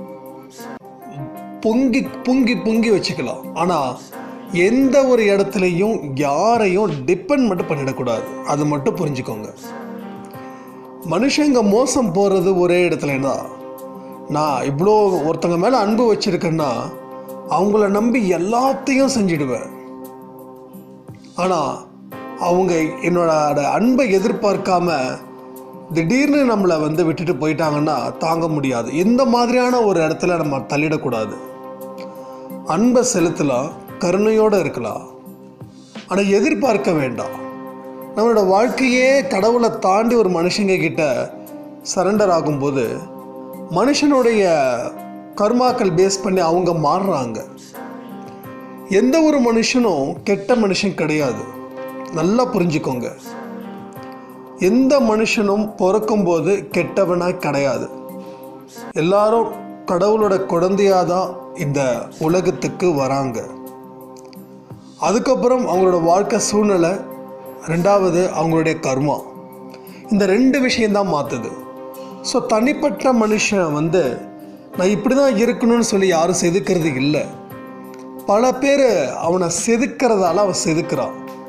பொங்கி பொங்கி பொங்கி வச்சுக்கலாம். ஆனால் எந்த ஒரு இடத்துலையும் யாரையும் டிபெண்ட் மட்டும் பண்ணிடக்கூடாது. அது மட்டும் புரிஞ்சுக்கோங்க. மனுஷங்க மோசம் போகிறது ஒரே இடத்துல தான். நான் இவ்வளோ ஒருத்தங்க மேலே அன்பு வச்சுருக்கேன்னா அவங்கள நம்பி எல்லாத்தையும் செஞ்சிடுவேன். ஆனால் அவங்க என்னோட அன்பை எதிர்பார்க்காம திடீர்னு நம்மளை வந்து விட்டுட்டு போயிட்டாங்கன்னா தாங்க முடியாது. இந்த மாதிரியான ஒரு இடத்துல நம்ம தள்ளிடக்கூடாது. அன்பை செலுத்தலாம், கருணையோடு இருக்கலாம், ஆனால் எதிர்பார்க்க வேண்டாம். நம்மளோட வாழ்க்கையே கடவுளை தாண்டி ஒரு மனுஷங்க கிட்ட சரண்டர் ஆகும்போது மனுஷனுடைய கர்மாக்கள் பேஸ் பண்ணி அவங்க மாறுறாங்க. எந்த ஒரு மனுஷனும் கெட்ட மனுஷன் கிடையாது, நல்லா புரிஞ்சுக்கோங்க. எந்த மனுஷனும் பிறக்கும்போது கெட்டவனாக கிடையாது. எல்லாரும் கடவுளோட குழந்தையாக தான் இந்த உலகத்துக்கு வராங்க. அதுக்கப்புறம் அவங்களோட வாழ்க்கை சூழ்நிலை, ரெண்டாவது அவங்களுடைய கர்மா, இந்த ரெண்டு விஷயந்தான் மாற்றுது. ஸோ தனிப்பட்ட மனுஷன் வந்து நான் இப்படி தான் இருக்கணும்னு சொல்லி யாரும் செதுக்கிறது இல்லை. பல பேர் அவனை செதுக்கிறதால அவன் செதுக்கிறான்.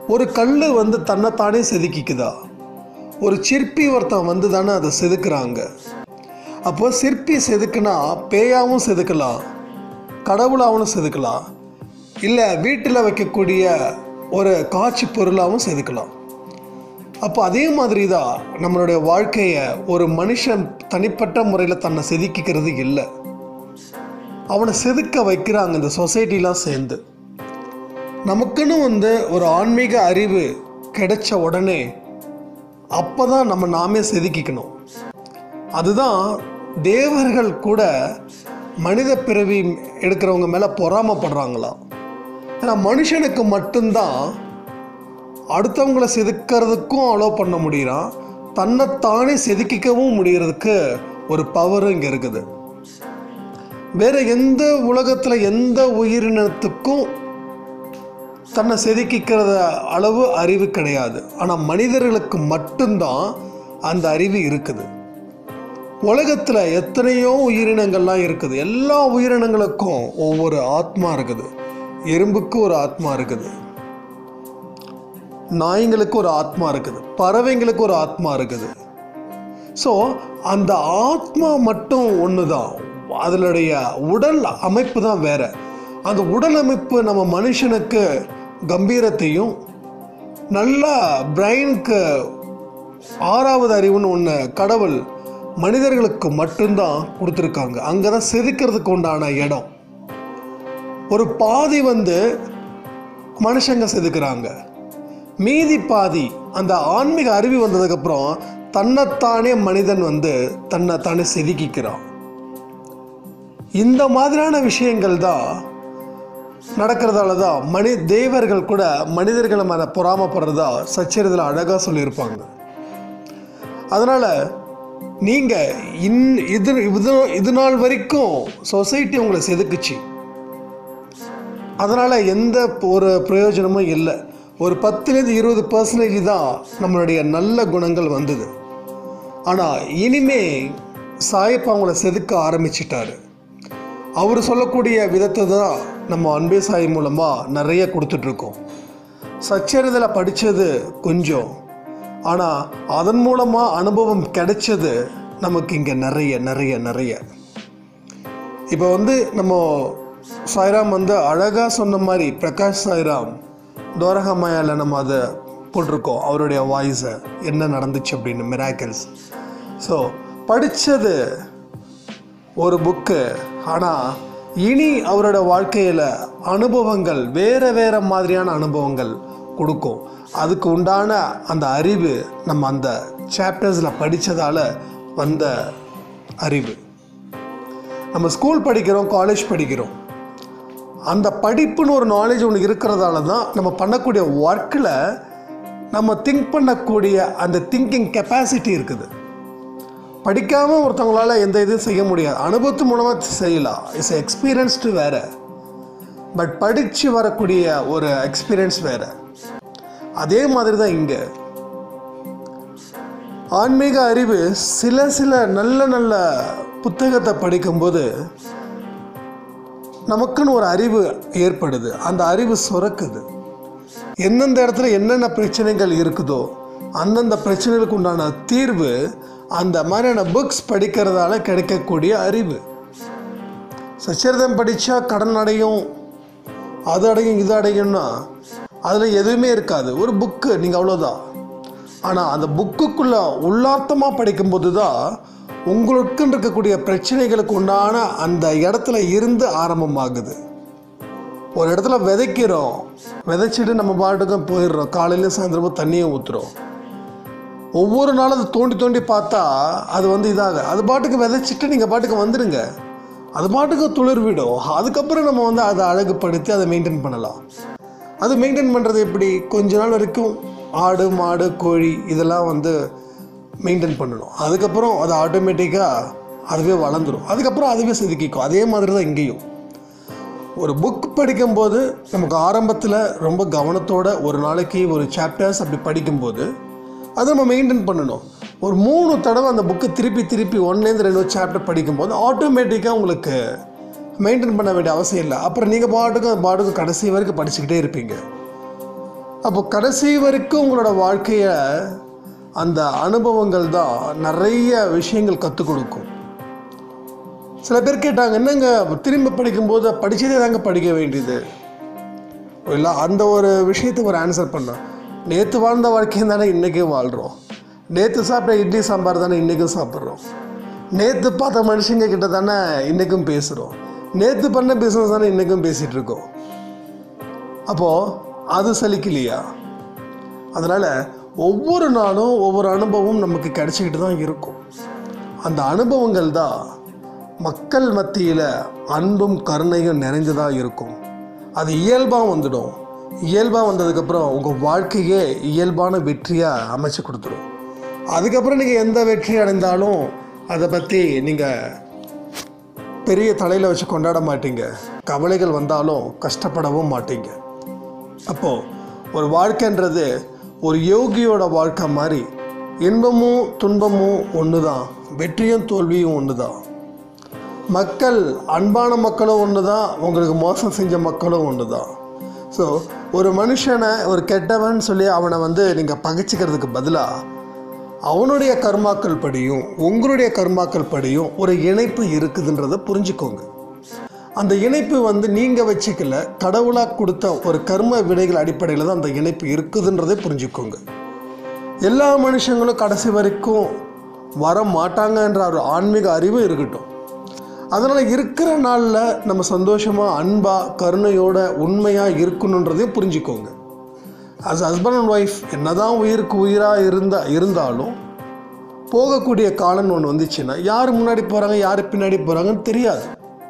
ஒரு கல் வந்து தன்னைத்தானே செதுக்கிக்குதா? ஒரு சிற்பி ஒருத்தன் வந்து தானே அதை செதுக்குறாங்க. அப்போ சிற்பி செதுக்குனா பேயாவும் செதுக்கலாம், கடவுளாகவும் செதுக்கலாம், இல்லை வீட்டில் வைக்கக்கூடிய ஒரு காட்சி பொருளாகவும் செதுக்கலாம். அப்போ அதே மாதிரி தான் நம்மளுடைய வாழ்க்கையை ஒரு மனுஷன் தனிப்பட்ட முறையில் தன்னை செதுக்கிக்கிறது இல்லை, அவனை செதுக்க வைக்கிறாங்க இந்த சொசைட்டிலாம் சேர்ந்து. நமக்குன்னு வந்து ஒரு ஆன்மீக அறிவு கிடைச்ச உடனே அப்போ தான் நம்ம நாமே செதுக்கிக்கணும். அதுதான் தேவர்கள் கூட மனித பிறவி எடுக்கிறவங்க மேலே பொறாமப்படுறாங்களாம். ஏன்னா மனுஷனுக்கு மட்டும்தான் அடுத்தவங்களை செதுக்கிறதுக்கும் அலோவ் பண்ண முடியறான், தன்னைத்தானே செதுக்கிக்கவும் முடிகிறதுக்கு ஒரு பவர் இங்கே இருக்குது. வேற எந்த உலகத்தில் எந்த உயிரினத்துக்கும் தன்னை செதுக்கிக்கிறத அளவு அறிவு கிடையாது. ஆனால் மனிதர்களுக்கு மட்டும்தான் அந்த அறிவு இருக்குது. உலகத்தில் எத்தனையோ உயிரினங்கள்லாம் இருக்குது. எல்லா உயிரினங்களுக்கும் ஒவ்வொரு ஆத்மா இருக்குது. எறும்புக்கு ஒரு ஆத்மா இருக்குது, நாய்களுக்கு ஒரு ஆத்மா இருக்குது, பறவைங்களுக்கு ஒரு ஆத்மா இருக்குது. ஸோ அந்த ஆத்மா மட்டும் ஒன்று தான், அதனுடைய உடல் அமைப்பு தான் வேற. அந்த உடல் அமைப்பு நம்ம மனுஷனுக்கு கம்பீரத்தையும் நல்ல பிரெயினுக்கு ஆறாவது அறிவுன்னு ஒன்று கடவுள் மனிதர்களுக்கு மட்டும்தான் கொடுத்துருக்காங்க. அங்கே தான் செதுக்கிறதுக்கு உண்டான இடம். ஒரு பாதி வந்து மனுஷங்க செதுக்குறாங்க, மீதி பாதி அந்த ஆன்மீக அறிவு வந்ததுக்கப்புறம் தன்னைத்தானே மனிதன் வந்து தன்னைத்தானே செதுக்கிக்கிறான். இந்த மாதிரியான விஷயங்கள் தான் நடக்கிறதால தான் மனி தேவர்கள் கூட மனிதர்களை மேலே பொறாமப்படுறதா சச்சரித்தில் அழகாக சொல்லியிருப்பாங்க. அதனால் நீங்கள் இன் இது இது இது நாள் வரைக்கும் சொசைட்டி உங்களை செதுக்குச்சு, அதனால் எந்த ஒரு பிரயோஜனமும் இல்லை. ஒரு பத்துலேருந்து இருபது பர்சன்டேஜ் தான் நம்மளுடைய நல்ல குணங்கள் வந்தது. ஆனால் இனிமே சாயப்பா அவங்கள செதுக்க ஆரம்பிச்சிட்டாரு. அவர் சொல்லக்கூடிய விதத்தை தான் நம்ம அன்பே சாய் மூலமாக நிறைய கொடுத்துட்ருக்கோம். சச்சரிதில் படித்தது கொஞ்சம், ஆனால் அதன் மூலமாக அனுபவம் கிடைச்சது நமக்கு இங்கே நிறைய நிறைய நிறைய. இப்போ வந்து நம்ம சாய்ராம் வந்து அழகாக சொன்ன மாதிரி பிரகாஷ் சாய்ராம் டோரகமாயால் நம்ம அதை போட்டிருக்கோம், அவருடைய வாய்ஸை என்ன நடந்துச்சு அப்படின்னு, மிராக்கிள்ஸ். ஸோ படித்தது ஒரு புக்கு, ஆனால் இனி அவரோட வாழ்க்கையில் அனுபவங்கள் வேறு வேறு மாதிரியான அனுபவங்கள் கொடுக்கும். அதுக்கு உண்டான அந்த அறிவு நம்ம அந்த சாப்டர்ஸில் படித்ததால் வந்த அறிவு. நம்ம ஸ்கூல் படிக்கிறோம், காலேஜ் படிக்கிறோம், அந்த படிப்புன்னு ஒரு நாலேஜ் ஒன்று இருக்கிறதால தான் நம்ம பண்ணக்கூடிய ஒர்க்கில் நம்ம திங்க் பண்ணக்கூடிய அந்த திங்கிங் கெப்பாசிட்டி இருக்குது. படிக்காமல் ஒருத்தவங்களால் எந்த இதுவும் செய்ய முடியாது, அனுபவத்து மூலமாக செய்யலாம். இட்ஸ் எக்ஸ்பீரியன்ஸ்டு வேறு, பட் படித்து வரக்கூடிய ஒரு எக்ஸ்பீரியன்ஸ் வேறு. அதே மாதிரி தான் இங்கே ஆன்மீக அறிவு. சில சில நல்ல நல்ல புத்தகத்தை படிக்கும்போது நமக்குன்னு ஒரு அறிவு ஏற்படுது, அந்த அறிவு சுரக்குது. எந்தெந்த இடத்துல என்னென்ன பிரச்சனைகள் இருக்குதோ அந்தந்த பிரச்சனைகளுக்கு உண்டான தீர்வு அந்த மாதிரியான புக்ஸ் படிக்கிறதால கிடைக்கக்கூடிய அறிவு. சச்சரிதம் படித்தா கடன் அடையும், அது அடையும், இது அடையும்னா அதில் எதுவுமே இருக்காது. ஒரு புக்கு நீங்கள் அவ்வளோதான். ஆனால் அந்த புக்குக்குள்ளே உள்ளார்த்தமாக படிக்கும்போது தான் உங்களுக்குன்னு இருக்கக்கூடிய பிரச்சனைகளுக்கு உண்டான அந்த இடத்துல இருந்து ஆரம்பமாகுது. ஒரு இடத்துல விதைக்கிறோம், விதைச்சிட்டு நம்ம பாட்டுக்கும் போயிடுறோம், காலையில சாயந்தரமும் தண்ணியை ஊற்றுறோம். ஒவ்வொரு நாளும் அதை தோண்டி தோண்டி பார்த்தா அது வந்து இதாக அது பாட்டுக்கு விதைச்சிட்டு நீங்கள் பாட்டுக்கு வந்துடுங்க, அது பாட்டுக்கு துளிர்விடும். அதுக்கப்புறம் நம்ம வந்து அதை அழகுப்படுத்தி அதை மெயின்டைன் பண்ணலாம். அது மெயின்டைன் பண்ணுறது எப்படி? கொஞ்ச நாள் வரைக்கும் ஆடு மாடு கோழி இதெல்லாம் வந்து மெயின்டைன் பண்ணணும். அதுக்கப்புறம் அது ஆட்டோமேட்டிக்காக அதுவே வளர்ந்துடும், அதுக்கப்புறம் அதுவே செதுக்கிக்கும். அதே மாதிரி தான் இங்கேயும் ஒரு புக் படிக்கும்போது நமக்கு ஆரம்பத்தில் ரொம்ப கவனத்தோடு ஒரு நாளைக்கு ஒரு சாப்டர்ஸ் அப்படி படிக்கும்போது அதை நம்ம மெயின்டைன் பண்ணணும். ஒரு மூணு தடவை அந்த புக்கு திருப்பி திருப்பி ஒன்லேருந்து ரெண்டு சாப்டர் படிக்கும்போது ஆட்டோமேட்டிக்காக உங்களுக்கு மெயின்டைன் பண்ண வேண்டிய அவசியம் இல்லை. அப்புறம் நீங்கள் பாட்டுக்கும் பாட்டுக்கும் கடைசி வரைக்கும் படிச்சுக்கிட்டே இருப்பீங்க. அப்போ கடைசி வரைக்கும் உங்களோட வாழ்க்கையை அந்த அனுபவங்கள் தான் நிறைய விஷயங்கள் கற்றுக் கொடுக்கும். சில பேர் கேட்டாங்க, என்னங்க திரும்ப படிக்கும்போது படித்ததே தாங்க படிக்க வேண்டியது இல்லை? அந்த ஒரு விஷயத்துக்கு ஒரு ஆன்சர் பண்ணோம். நேற்று வாழ்ந்த வாழ்க்கையும் தானே இன்றைக்கும் வாழ்கிறோம். நேற்று சாப்பிட்ட இட்லி சாம்பார் தானே இன்றைக்கும் சாப்பிட்றோம். நேற்று பார்த்த மனுஷங்க கிட்ட தானே இன்றைக்கும் பேசுகிறோம். நேற்று பண்ண பிஸ்னஸ் தானே இன்றைக்கும் பேசிகிட்டு இருக்கோம். அப்போது அது சலிக்கலையா? அதனால் ஒவ்வொரு நாளும் ஒவ்வொரு அனுபவம் நமக்கு கிடைச்சிக்கிட்டு தான் இருக்கும். அந்த அனுபவங்கள் தான் மக்கள் மத்தியில் அன்பும் கருணையும் நிறைந்ததாக இருக்கும். அது இயல்பாக வந்துடும். இயல்பாக வந்ததுக்கப்புறம் உங்கள் வாழ்க்கையே இயல்பான வெற்றியாக அமைச்சு கொடுத்துரும். அதுக்கப்புறம் நீங்கள் எந்த வெற்றி அடைந்தாலும் அதை பற்றி நீங்கள் பெரிய தலையில் வச்சு கொண்டாட மாட்டீங்க. கவலைகள் வந்தாலும் கஷ்டப்படவும் மாட்டீங்க. அப்போது ஒரு வாழ்க்கைன்றது ஒரு யோகியோட வாழ்க்கை மாதிரி இன்பமும் துன்பமும் ஒன்று தான், வெற்றியும் தோல்வியும் ஒன்று தான். மக்கள் அன்பான மக்களும் ஒன்று தான், உங்களுக்கு மோசம் செஞ்ச மக்களும் ஒன்று தான். ஸோ ஒரு மனுஷனை ஒரு கெட்டவன் சொல்லி அவனை வந்து நீங்கள் பகைச்சிக்கிறதுக்கு பதிலாக அவனுடைய கர்மாக்கள் படியும் உங்களுடைய கர்மாக்கள் படியும் ஒரு இணைப்பு இருக்குதுன்றதை புரிஞ்சுக்கோங்க. அந்த இணைப்பு வந்து நீங்கள் வச்சுக்கல, கடவுளாக கொடுத்த ஒரு கர்ம வினைகள் அடிப்படையில் தான் அந்த இணைப்பு இருக்குதுன்றதை புரிஞ்சுக்கோங்க. எல்லா மனுஷங்களும் கடைசி வரைக்கும் வர மாட்டாங்கன்ற ஒரு ஆன்மீக அறிவு இருக்கட்டும். அதனால் இருக்கிற நாளில் நம்ம சந்தோஷமாக அன்பாக கருணையோட உண்மையாக இருக்கணுன்றதையும் புரிஞ்சுக்கோங்க. ஆஸ் ஹஸ்பண்ட் அண்ட் ஒய்ஃப் என்ன தான் உயிருக்கு உயிராக இருந்தால் இருந்தாலும் போகக்கூடிய காலம்னு ஒன்று வந்துச்சுன்னா யார் முன்னாடி போகிறாங்க யார் பின்னாடி போகிறாங்கன்னு தெரியாது.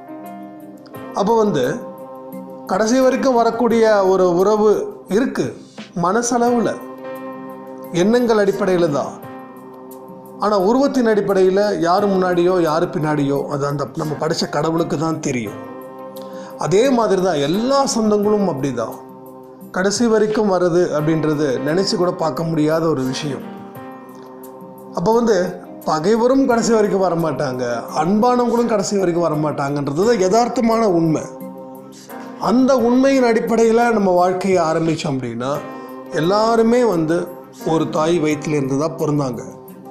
அப்போ வந்து கடைசி வரைக்கும் வரக்கூடிய ஒரு உறவு இருக்குது, மனசளவில் எண்ணங்கள் அடிப்படையில் தான். ஆனால் உருவத்தின் அடிப்படையில் யார் முன்னாடியோ யார் பின்னாடியோ அது அந்த நம்ம படித்த கடவுளுக்கு தான் தெரியும். அதே மாதிரி தான் எல்லா சொந்தங்களும் அப்படி தான். கடைசி வரைக்கும் வருது அப்படின்றது நினச்சி கூட பார்க்க முடியாத ஒரு விஷயம். அப்போ வந்து பகைவரும் கடைசி வரைக்கும் வரமாட்டாங்க, அன்பானவங்களும் கடைசி வரைக்கும் வரமாட்டாங்கன்றது தான் யதார்த்தமான உண்மை. அந்த உண்மையின் அடிப்படையில் நம்ம வாழ்க்கையை ஆரம்பித்தோம் அப்படின்னா எல்லாருமே வந்து ஒரு தாய் வயிற்றிலிருந்து தான் பிறந்தாங்க.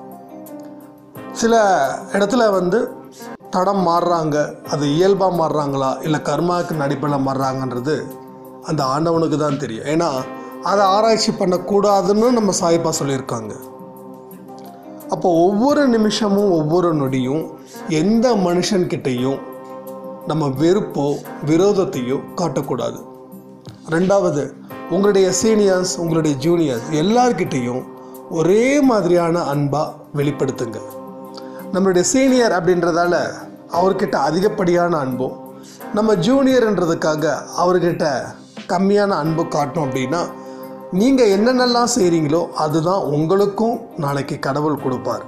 சில இடத்துல வந்து தடம் மாறுறாங்க, அது இயல்பாக மாறுறாங்களா இல்லை கர்மாவுக்கு அடிப்படையில் மாறுறாங்கன்றது அந்த ஆண்டவனுக்கு தான் தெரியும். ஏன்னா அதை ஆராய்ச்சி பண்ணக்கூடாதுன்னு நம்ம சாய்ப்பா சொல்லியிருக்காங்க. அப்போ ஒவ்வொரு நிமிஷமும் ஒவ்வொரு நொடியும் எந்த மனுஷன்கிட்டையும் நம்ம வெறுப்போ விரோதத்தையோ காட்டக்கூடாது. ரெண்டாவது, உங்களுடைய சீனியர்ஸ் உங்களுடைய ஜூனியர்ஸ் எல்லார்கிட்டையும் ஒரே மாதிரியான அன்பாக வெளிப்படுத்துங்க. நம்மளுடைய சீனியர் அப்படின்றதால அவர்கிட்ட அதிகப்படியான அன்பும், நம்ம ஜூனியர்ன்றதுக்காக அவர்கிட்ட கம்மியான அன்பு காட்டணும் அப்படின்னா நீங்கள் என்னென்னலாம் செய்கிறீங்களோ அதுதான் உங்களுக்கும் நாளைக்கு கடவுள் கொடுப்பார்.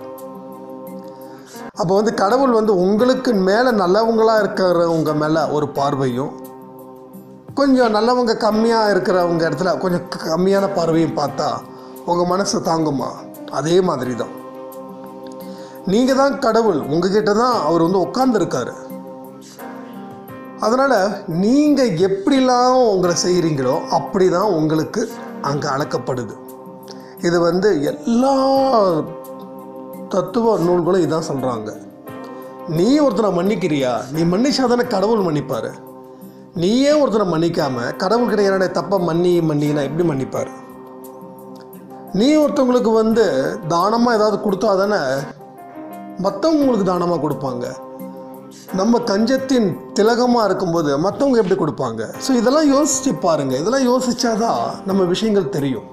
அப்போ வந்து கடவுள் வந்து உங்களுக்கு மேலே நல்லவங்களாக இருக்கிறவங்க மேலே ஒரு பார்வையும், கொஞ்சம் நல்லவங்க கம்மியாக இருக்கிறவங்க இடத்துல கொஞ்சம் கம்மியான பார்வையும் பார்த்தா உங்கள் மனசு தாங்குமா? அதே மாதிரி தான் நீங்கள் தான் கடவுள், உங்ககிட்ட தான் அவர் வந்து உட்கார்ந்துருக்காரு. அதனால் நீங்கள் எப்படிலாம் உங்களை செய்கிறீங்களோ அப்படி தான் உங்களுக்கு அங்கே அளக்கப்படுது. இது வந்து எல்லா தத்துவ நூல்களும் இதான் சொல்கிறாங்க. நீ ஒருத்தனை மன்னிக்கிறியா, நீ மன்னிச்சா தானே கடவுள் மன்னிப்பார். நீயே ஒருத்தனை மன்னிக்காமல் கடவுள்கிட்ட என்னுடைய தப்பை மன்னி மன்னினா எப்படி மன்னிப்பார்? நீ ஒருத்தவங்களுக்கு வந்து தானமாக ஏதாவது கொடுத்தா தானே மற்றவங்க உங்களுக்கு தானமாக கொடுப்பாங்க. நம்ம கஞ்சத்தின் திலகமாக இருக்கும்போது மற்றவங்க எப்படி கொடுப்பாங்க? ஸோ இதெல்லாம் யோசித்து பாருங்கள். இதெல்லாம் யோசித்தாதான் நம்ம விஷயங்கள் தெரியும்.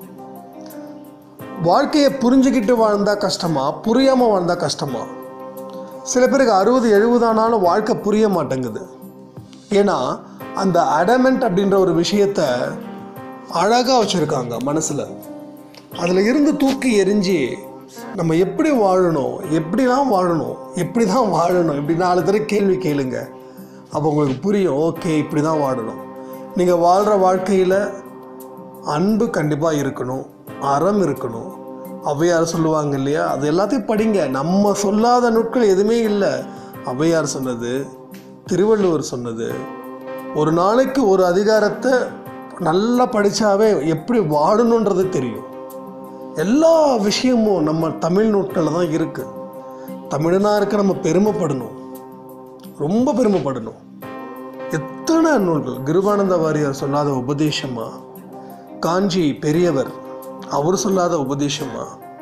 வாழ்க்கையை புரிஞ்சுக்கிட்டு வாழ்ந்தால் கஷ்டமா, புரியாமல் வாழ்ந்தால் கஷ்டமா? சில பேருக்கு அறுபது எழுபது ஆனாலும் வாழ்க்கை புரிய மாட்டேங்குது. ஏன்னா அந்த அடமெண்ட் அப்படின்ற ஒரு விஷயத்தை அழகாக வச்சுருக்காங்க மனசில். அதில் இருந்து தூக்கி எரிஞ்சு நம்ம எப்படி வாழணும், எப்படிலாம் வாழணும், எப்படி தான் வாழணும், இப்படி நாலு தடவை கேள்வி கேளுங்க. அப்போ உங்களுக்கு புரியும், ஓகே இப்படி தான் வாழணும். நீங்கள் வாழ்கிற வாழ்க்கையில் அன்பு கண்டிப்பாக இருக்கணும், அறம் இருக்கணும். ஔவையார் சொல்லுவாங்க இல்லையா, அது எல்லாத்தையும் படிங்க. நம்ம சொல்லாத நூட்கள் எதுவுமே இல்லை. ஔவையார் சொன்னது, திருவள்ளுவர் சொன்னது, ஒரு நாளைக்கு ஒரு அதிகாரத்தை நல்லா படித்தாவே எப்படி வாழணுன்றது தெரியும். எல்லா விஷயமும் நம்ம தமிழ் நூற்றில் தான் இருக்குது. தமிழனாக இருக்க நம்ம பெருமைப்படணும், ரொம்ப பெருமைப்படணும். எத்தனை நூல்கள், கிருபானந்த வாரியார் சொல்லாத உபதேசமா, காஞ்சி பெரியவர் அவர் சொல்லாத உபதேசமா.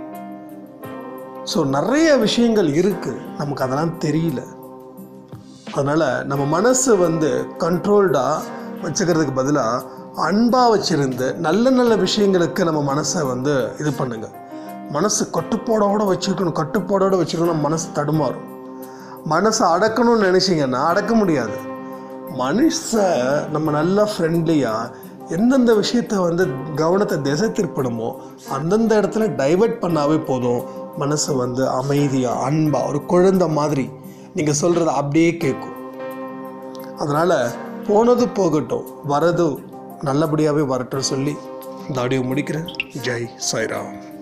ஸோ நிறைய விஷயங்கள் இருக்குது, நமக்கு அதெல்லாம் தெரியல. அதனால் நம்ம மனசு வந்து கண்ட்ரோல்டாக வச்சுக்கிறதுக்கு பதிலாக அன்பாக வச்சுருந்து நல்ல நல்ல விஷயங்களுக்கு நம்ம மனசை வந்து இது பண்ணுங்க. மனசு கட்டுப்பாடோடு வச்சுருக்கணும், கட்டுப்பாடோடு வச்சுருக்கணும். மனசு தடுமாறும். மனசை அடக்கணும்னு நினச்சிங்கன்னா அடக்க முடியாது. மனுஷை நம்ம நல்லா ஃப்ரெண்ட்லியாக எந்தெந்த விஷயத்தை வந்து கவனத்தை திசை திருப்பணுமோ அந்தந்த இடத்துல டைவர்ட் பண்ணாவே போதும். மனசை வந்து அமைதியாக அன்பாக ஒரு குழந்தை மாதிரி நீங்கள் சொல்கிறத அப்படியே கேட்கும். அதனால் போனது போகட்டும், வரது நல்லபடியாகவே வரட்டும் சொல்லி இந்த ஆடியோ முடிக்கிறேன். ஜெய் சாய்ராம்.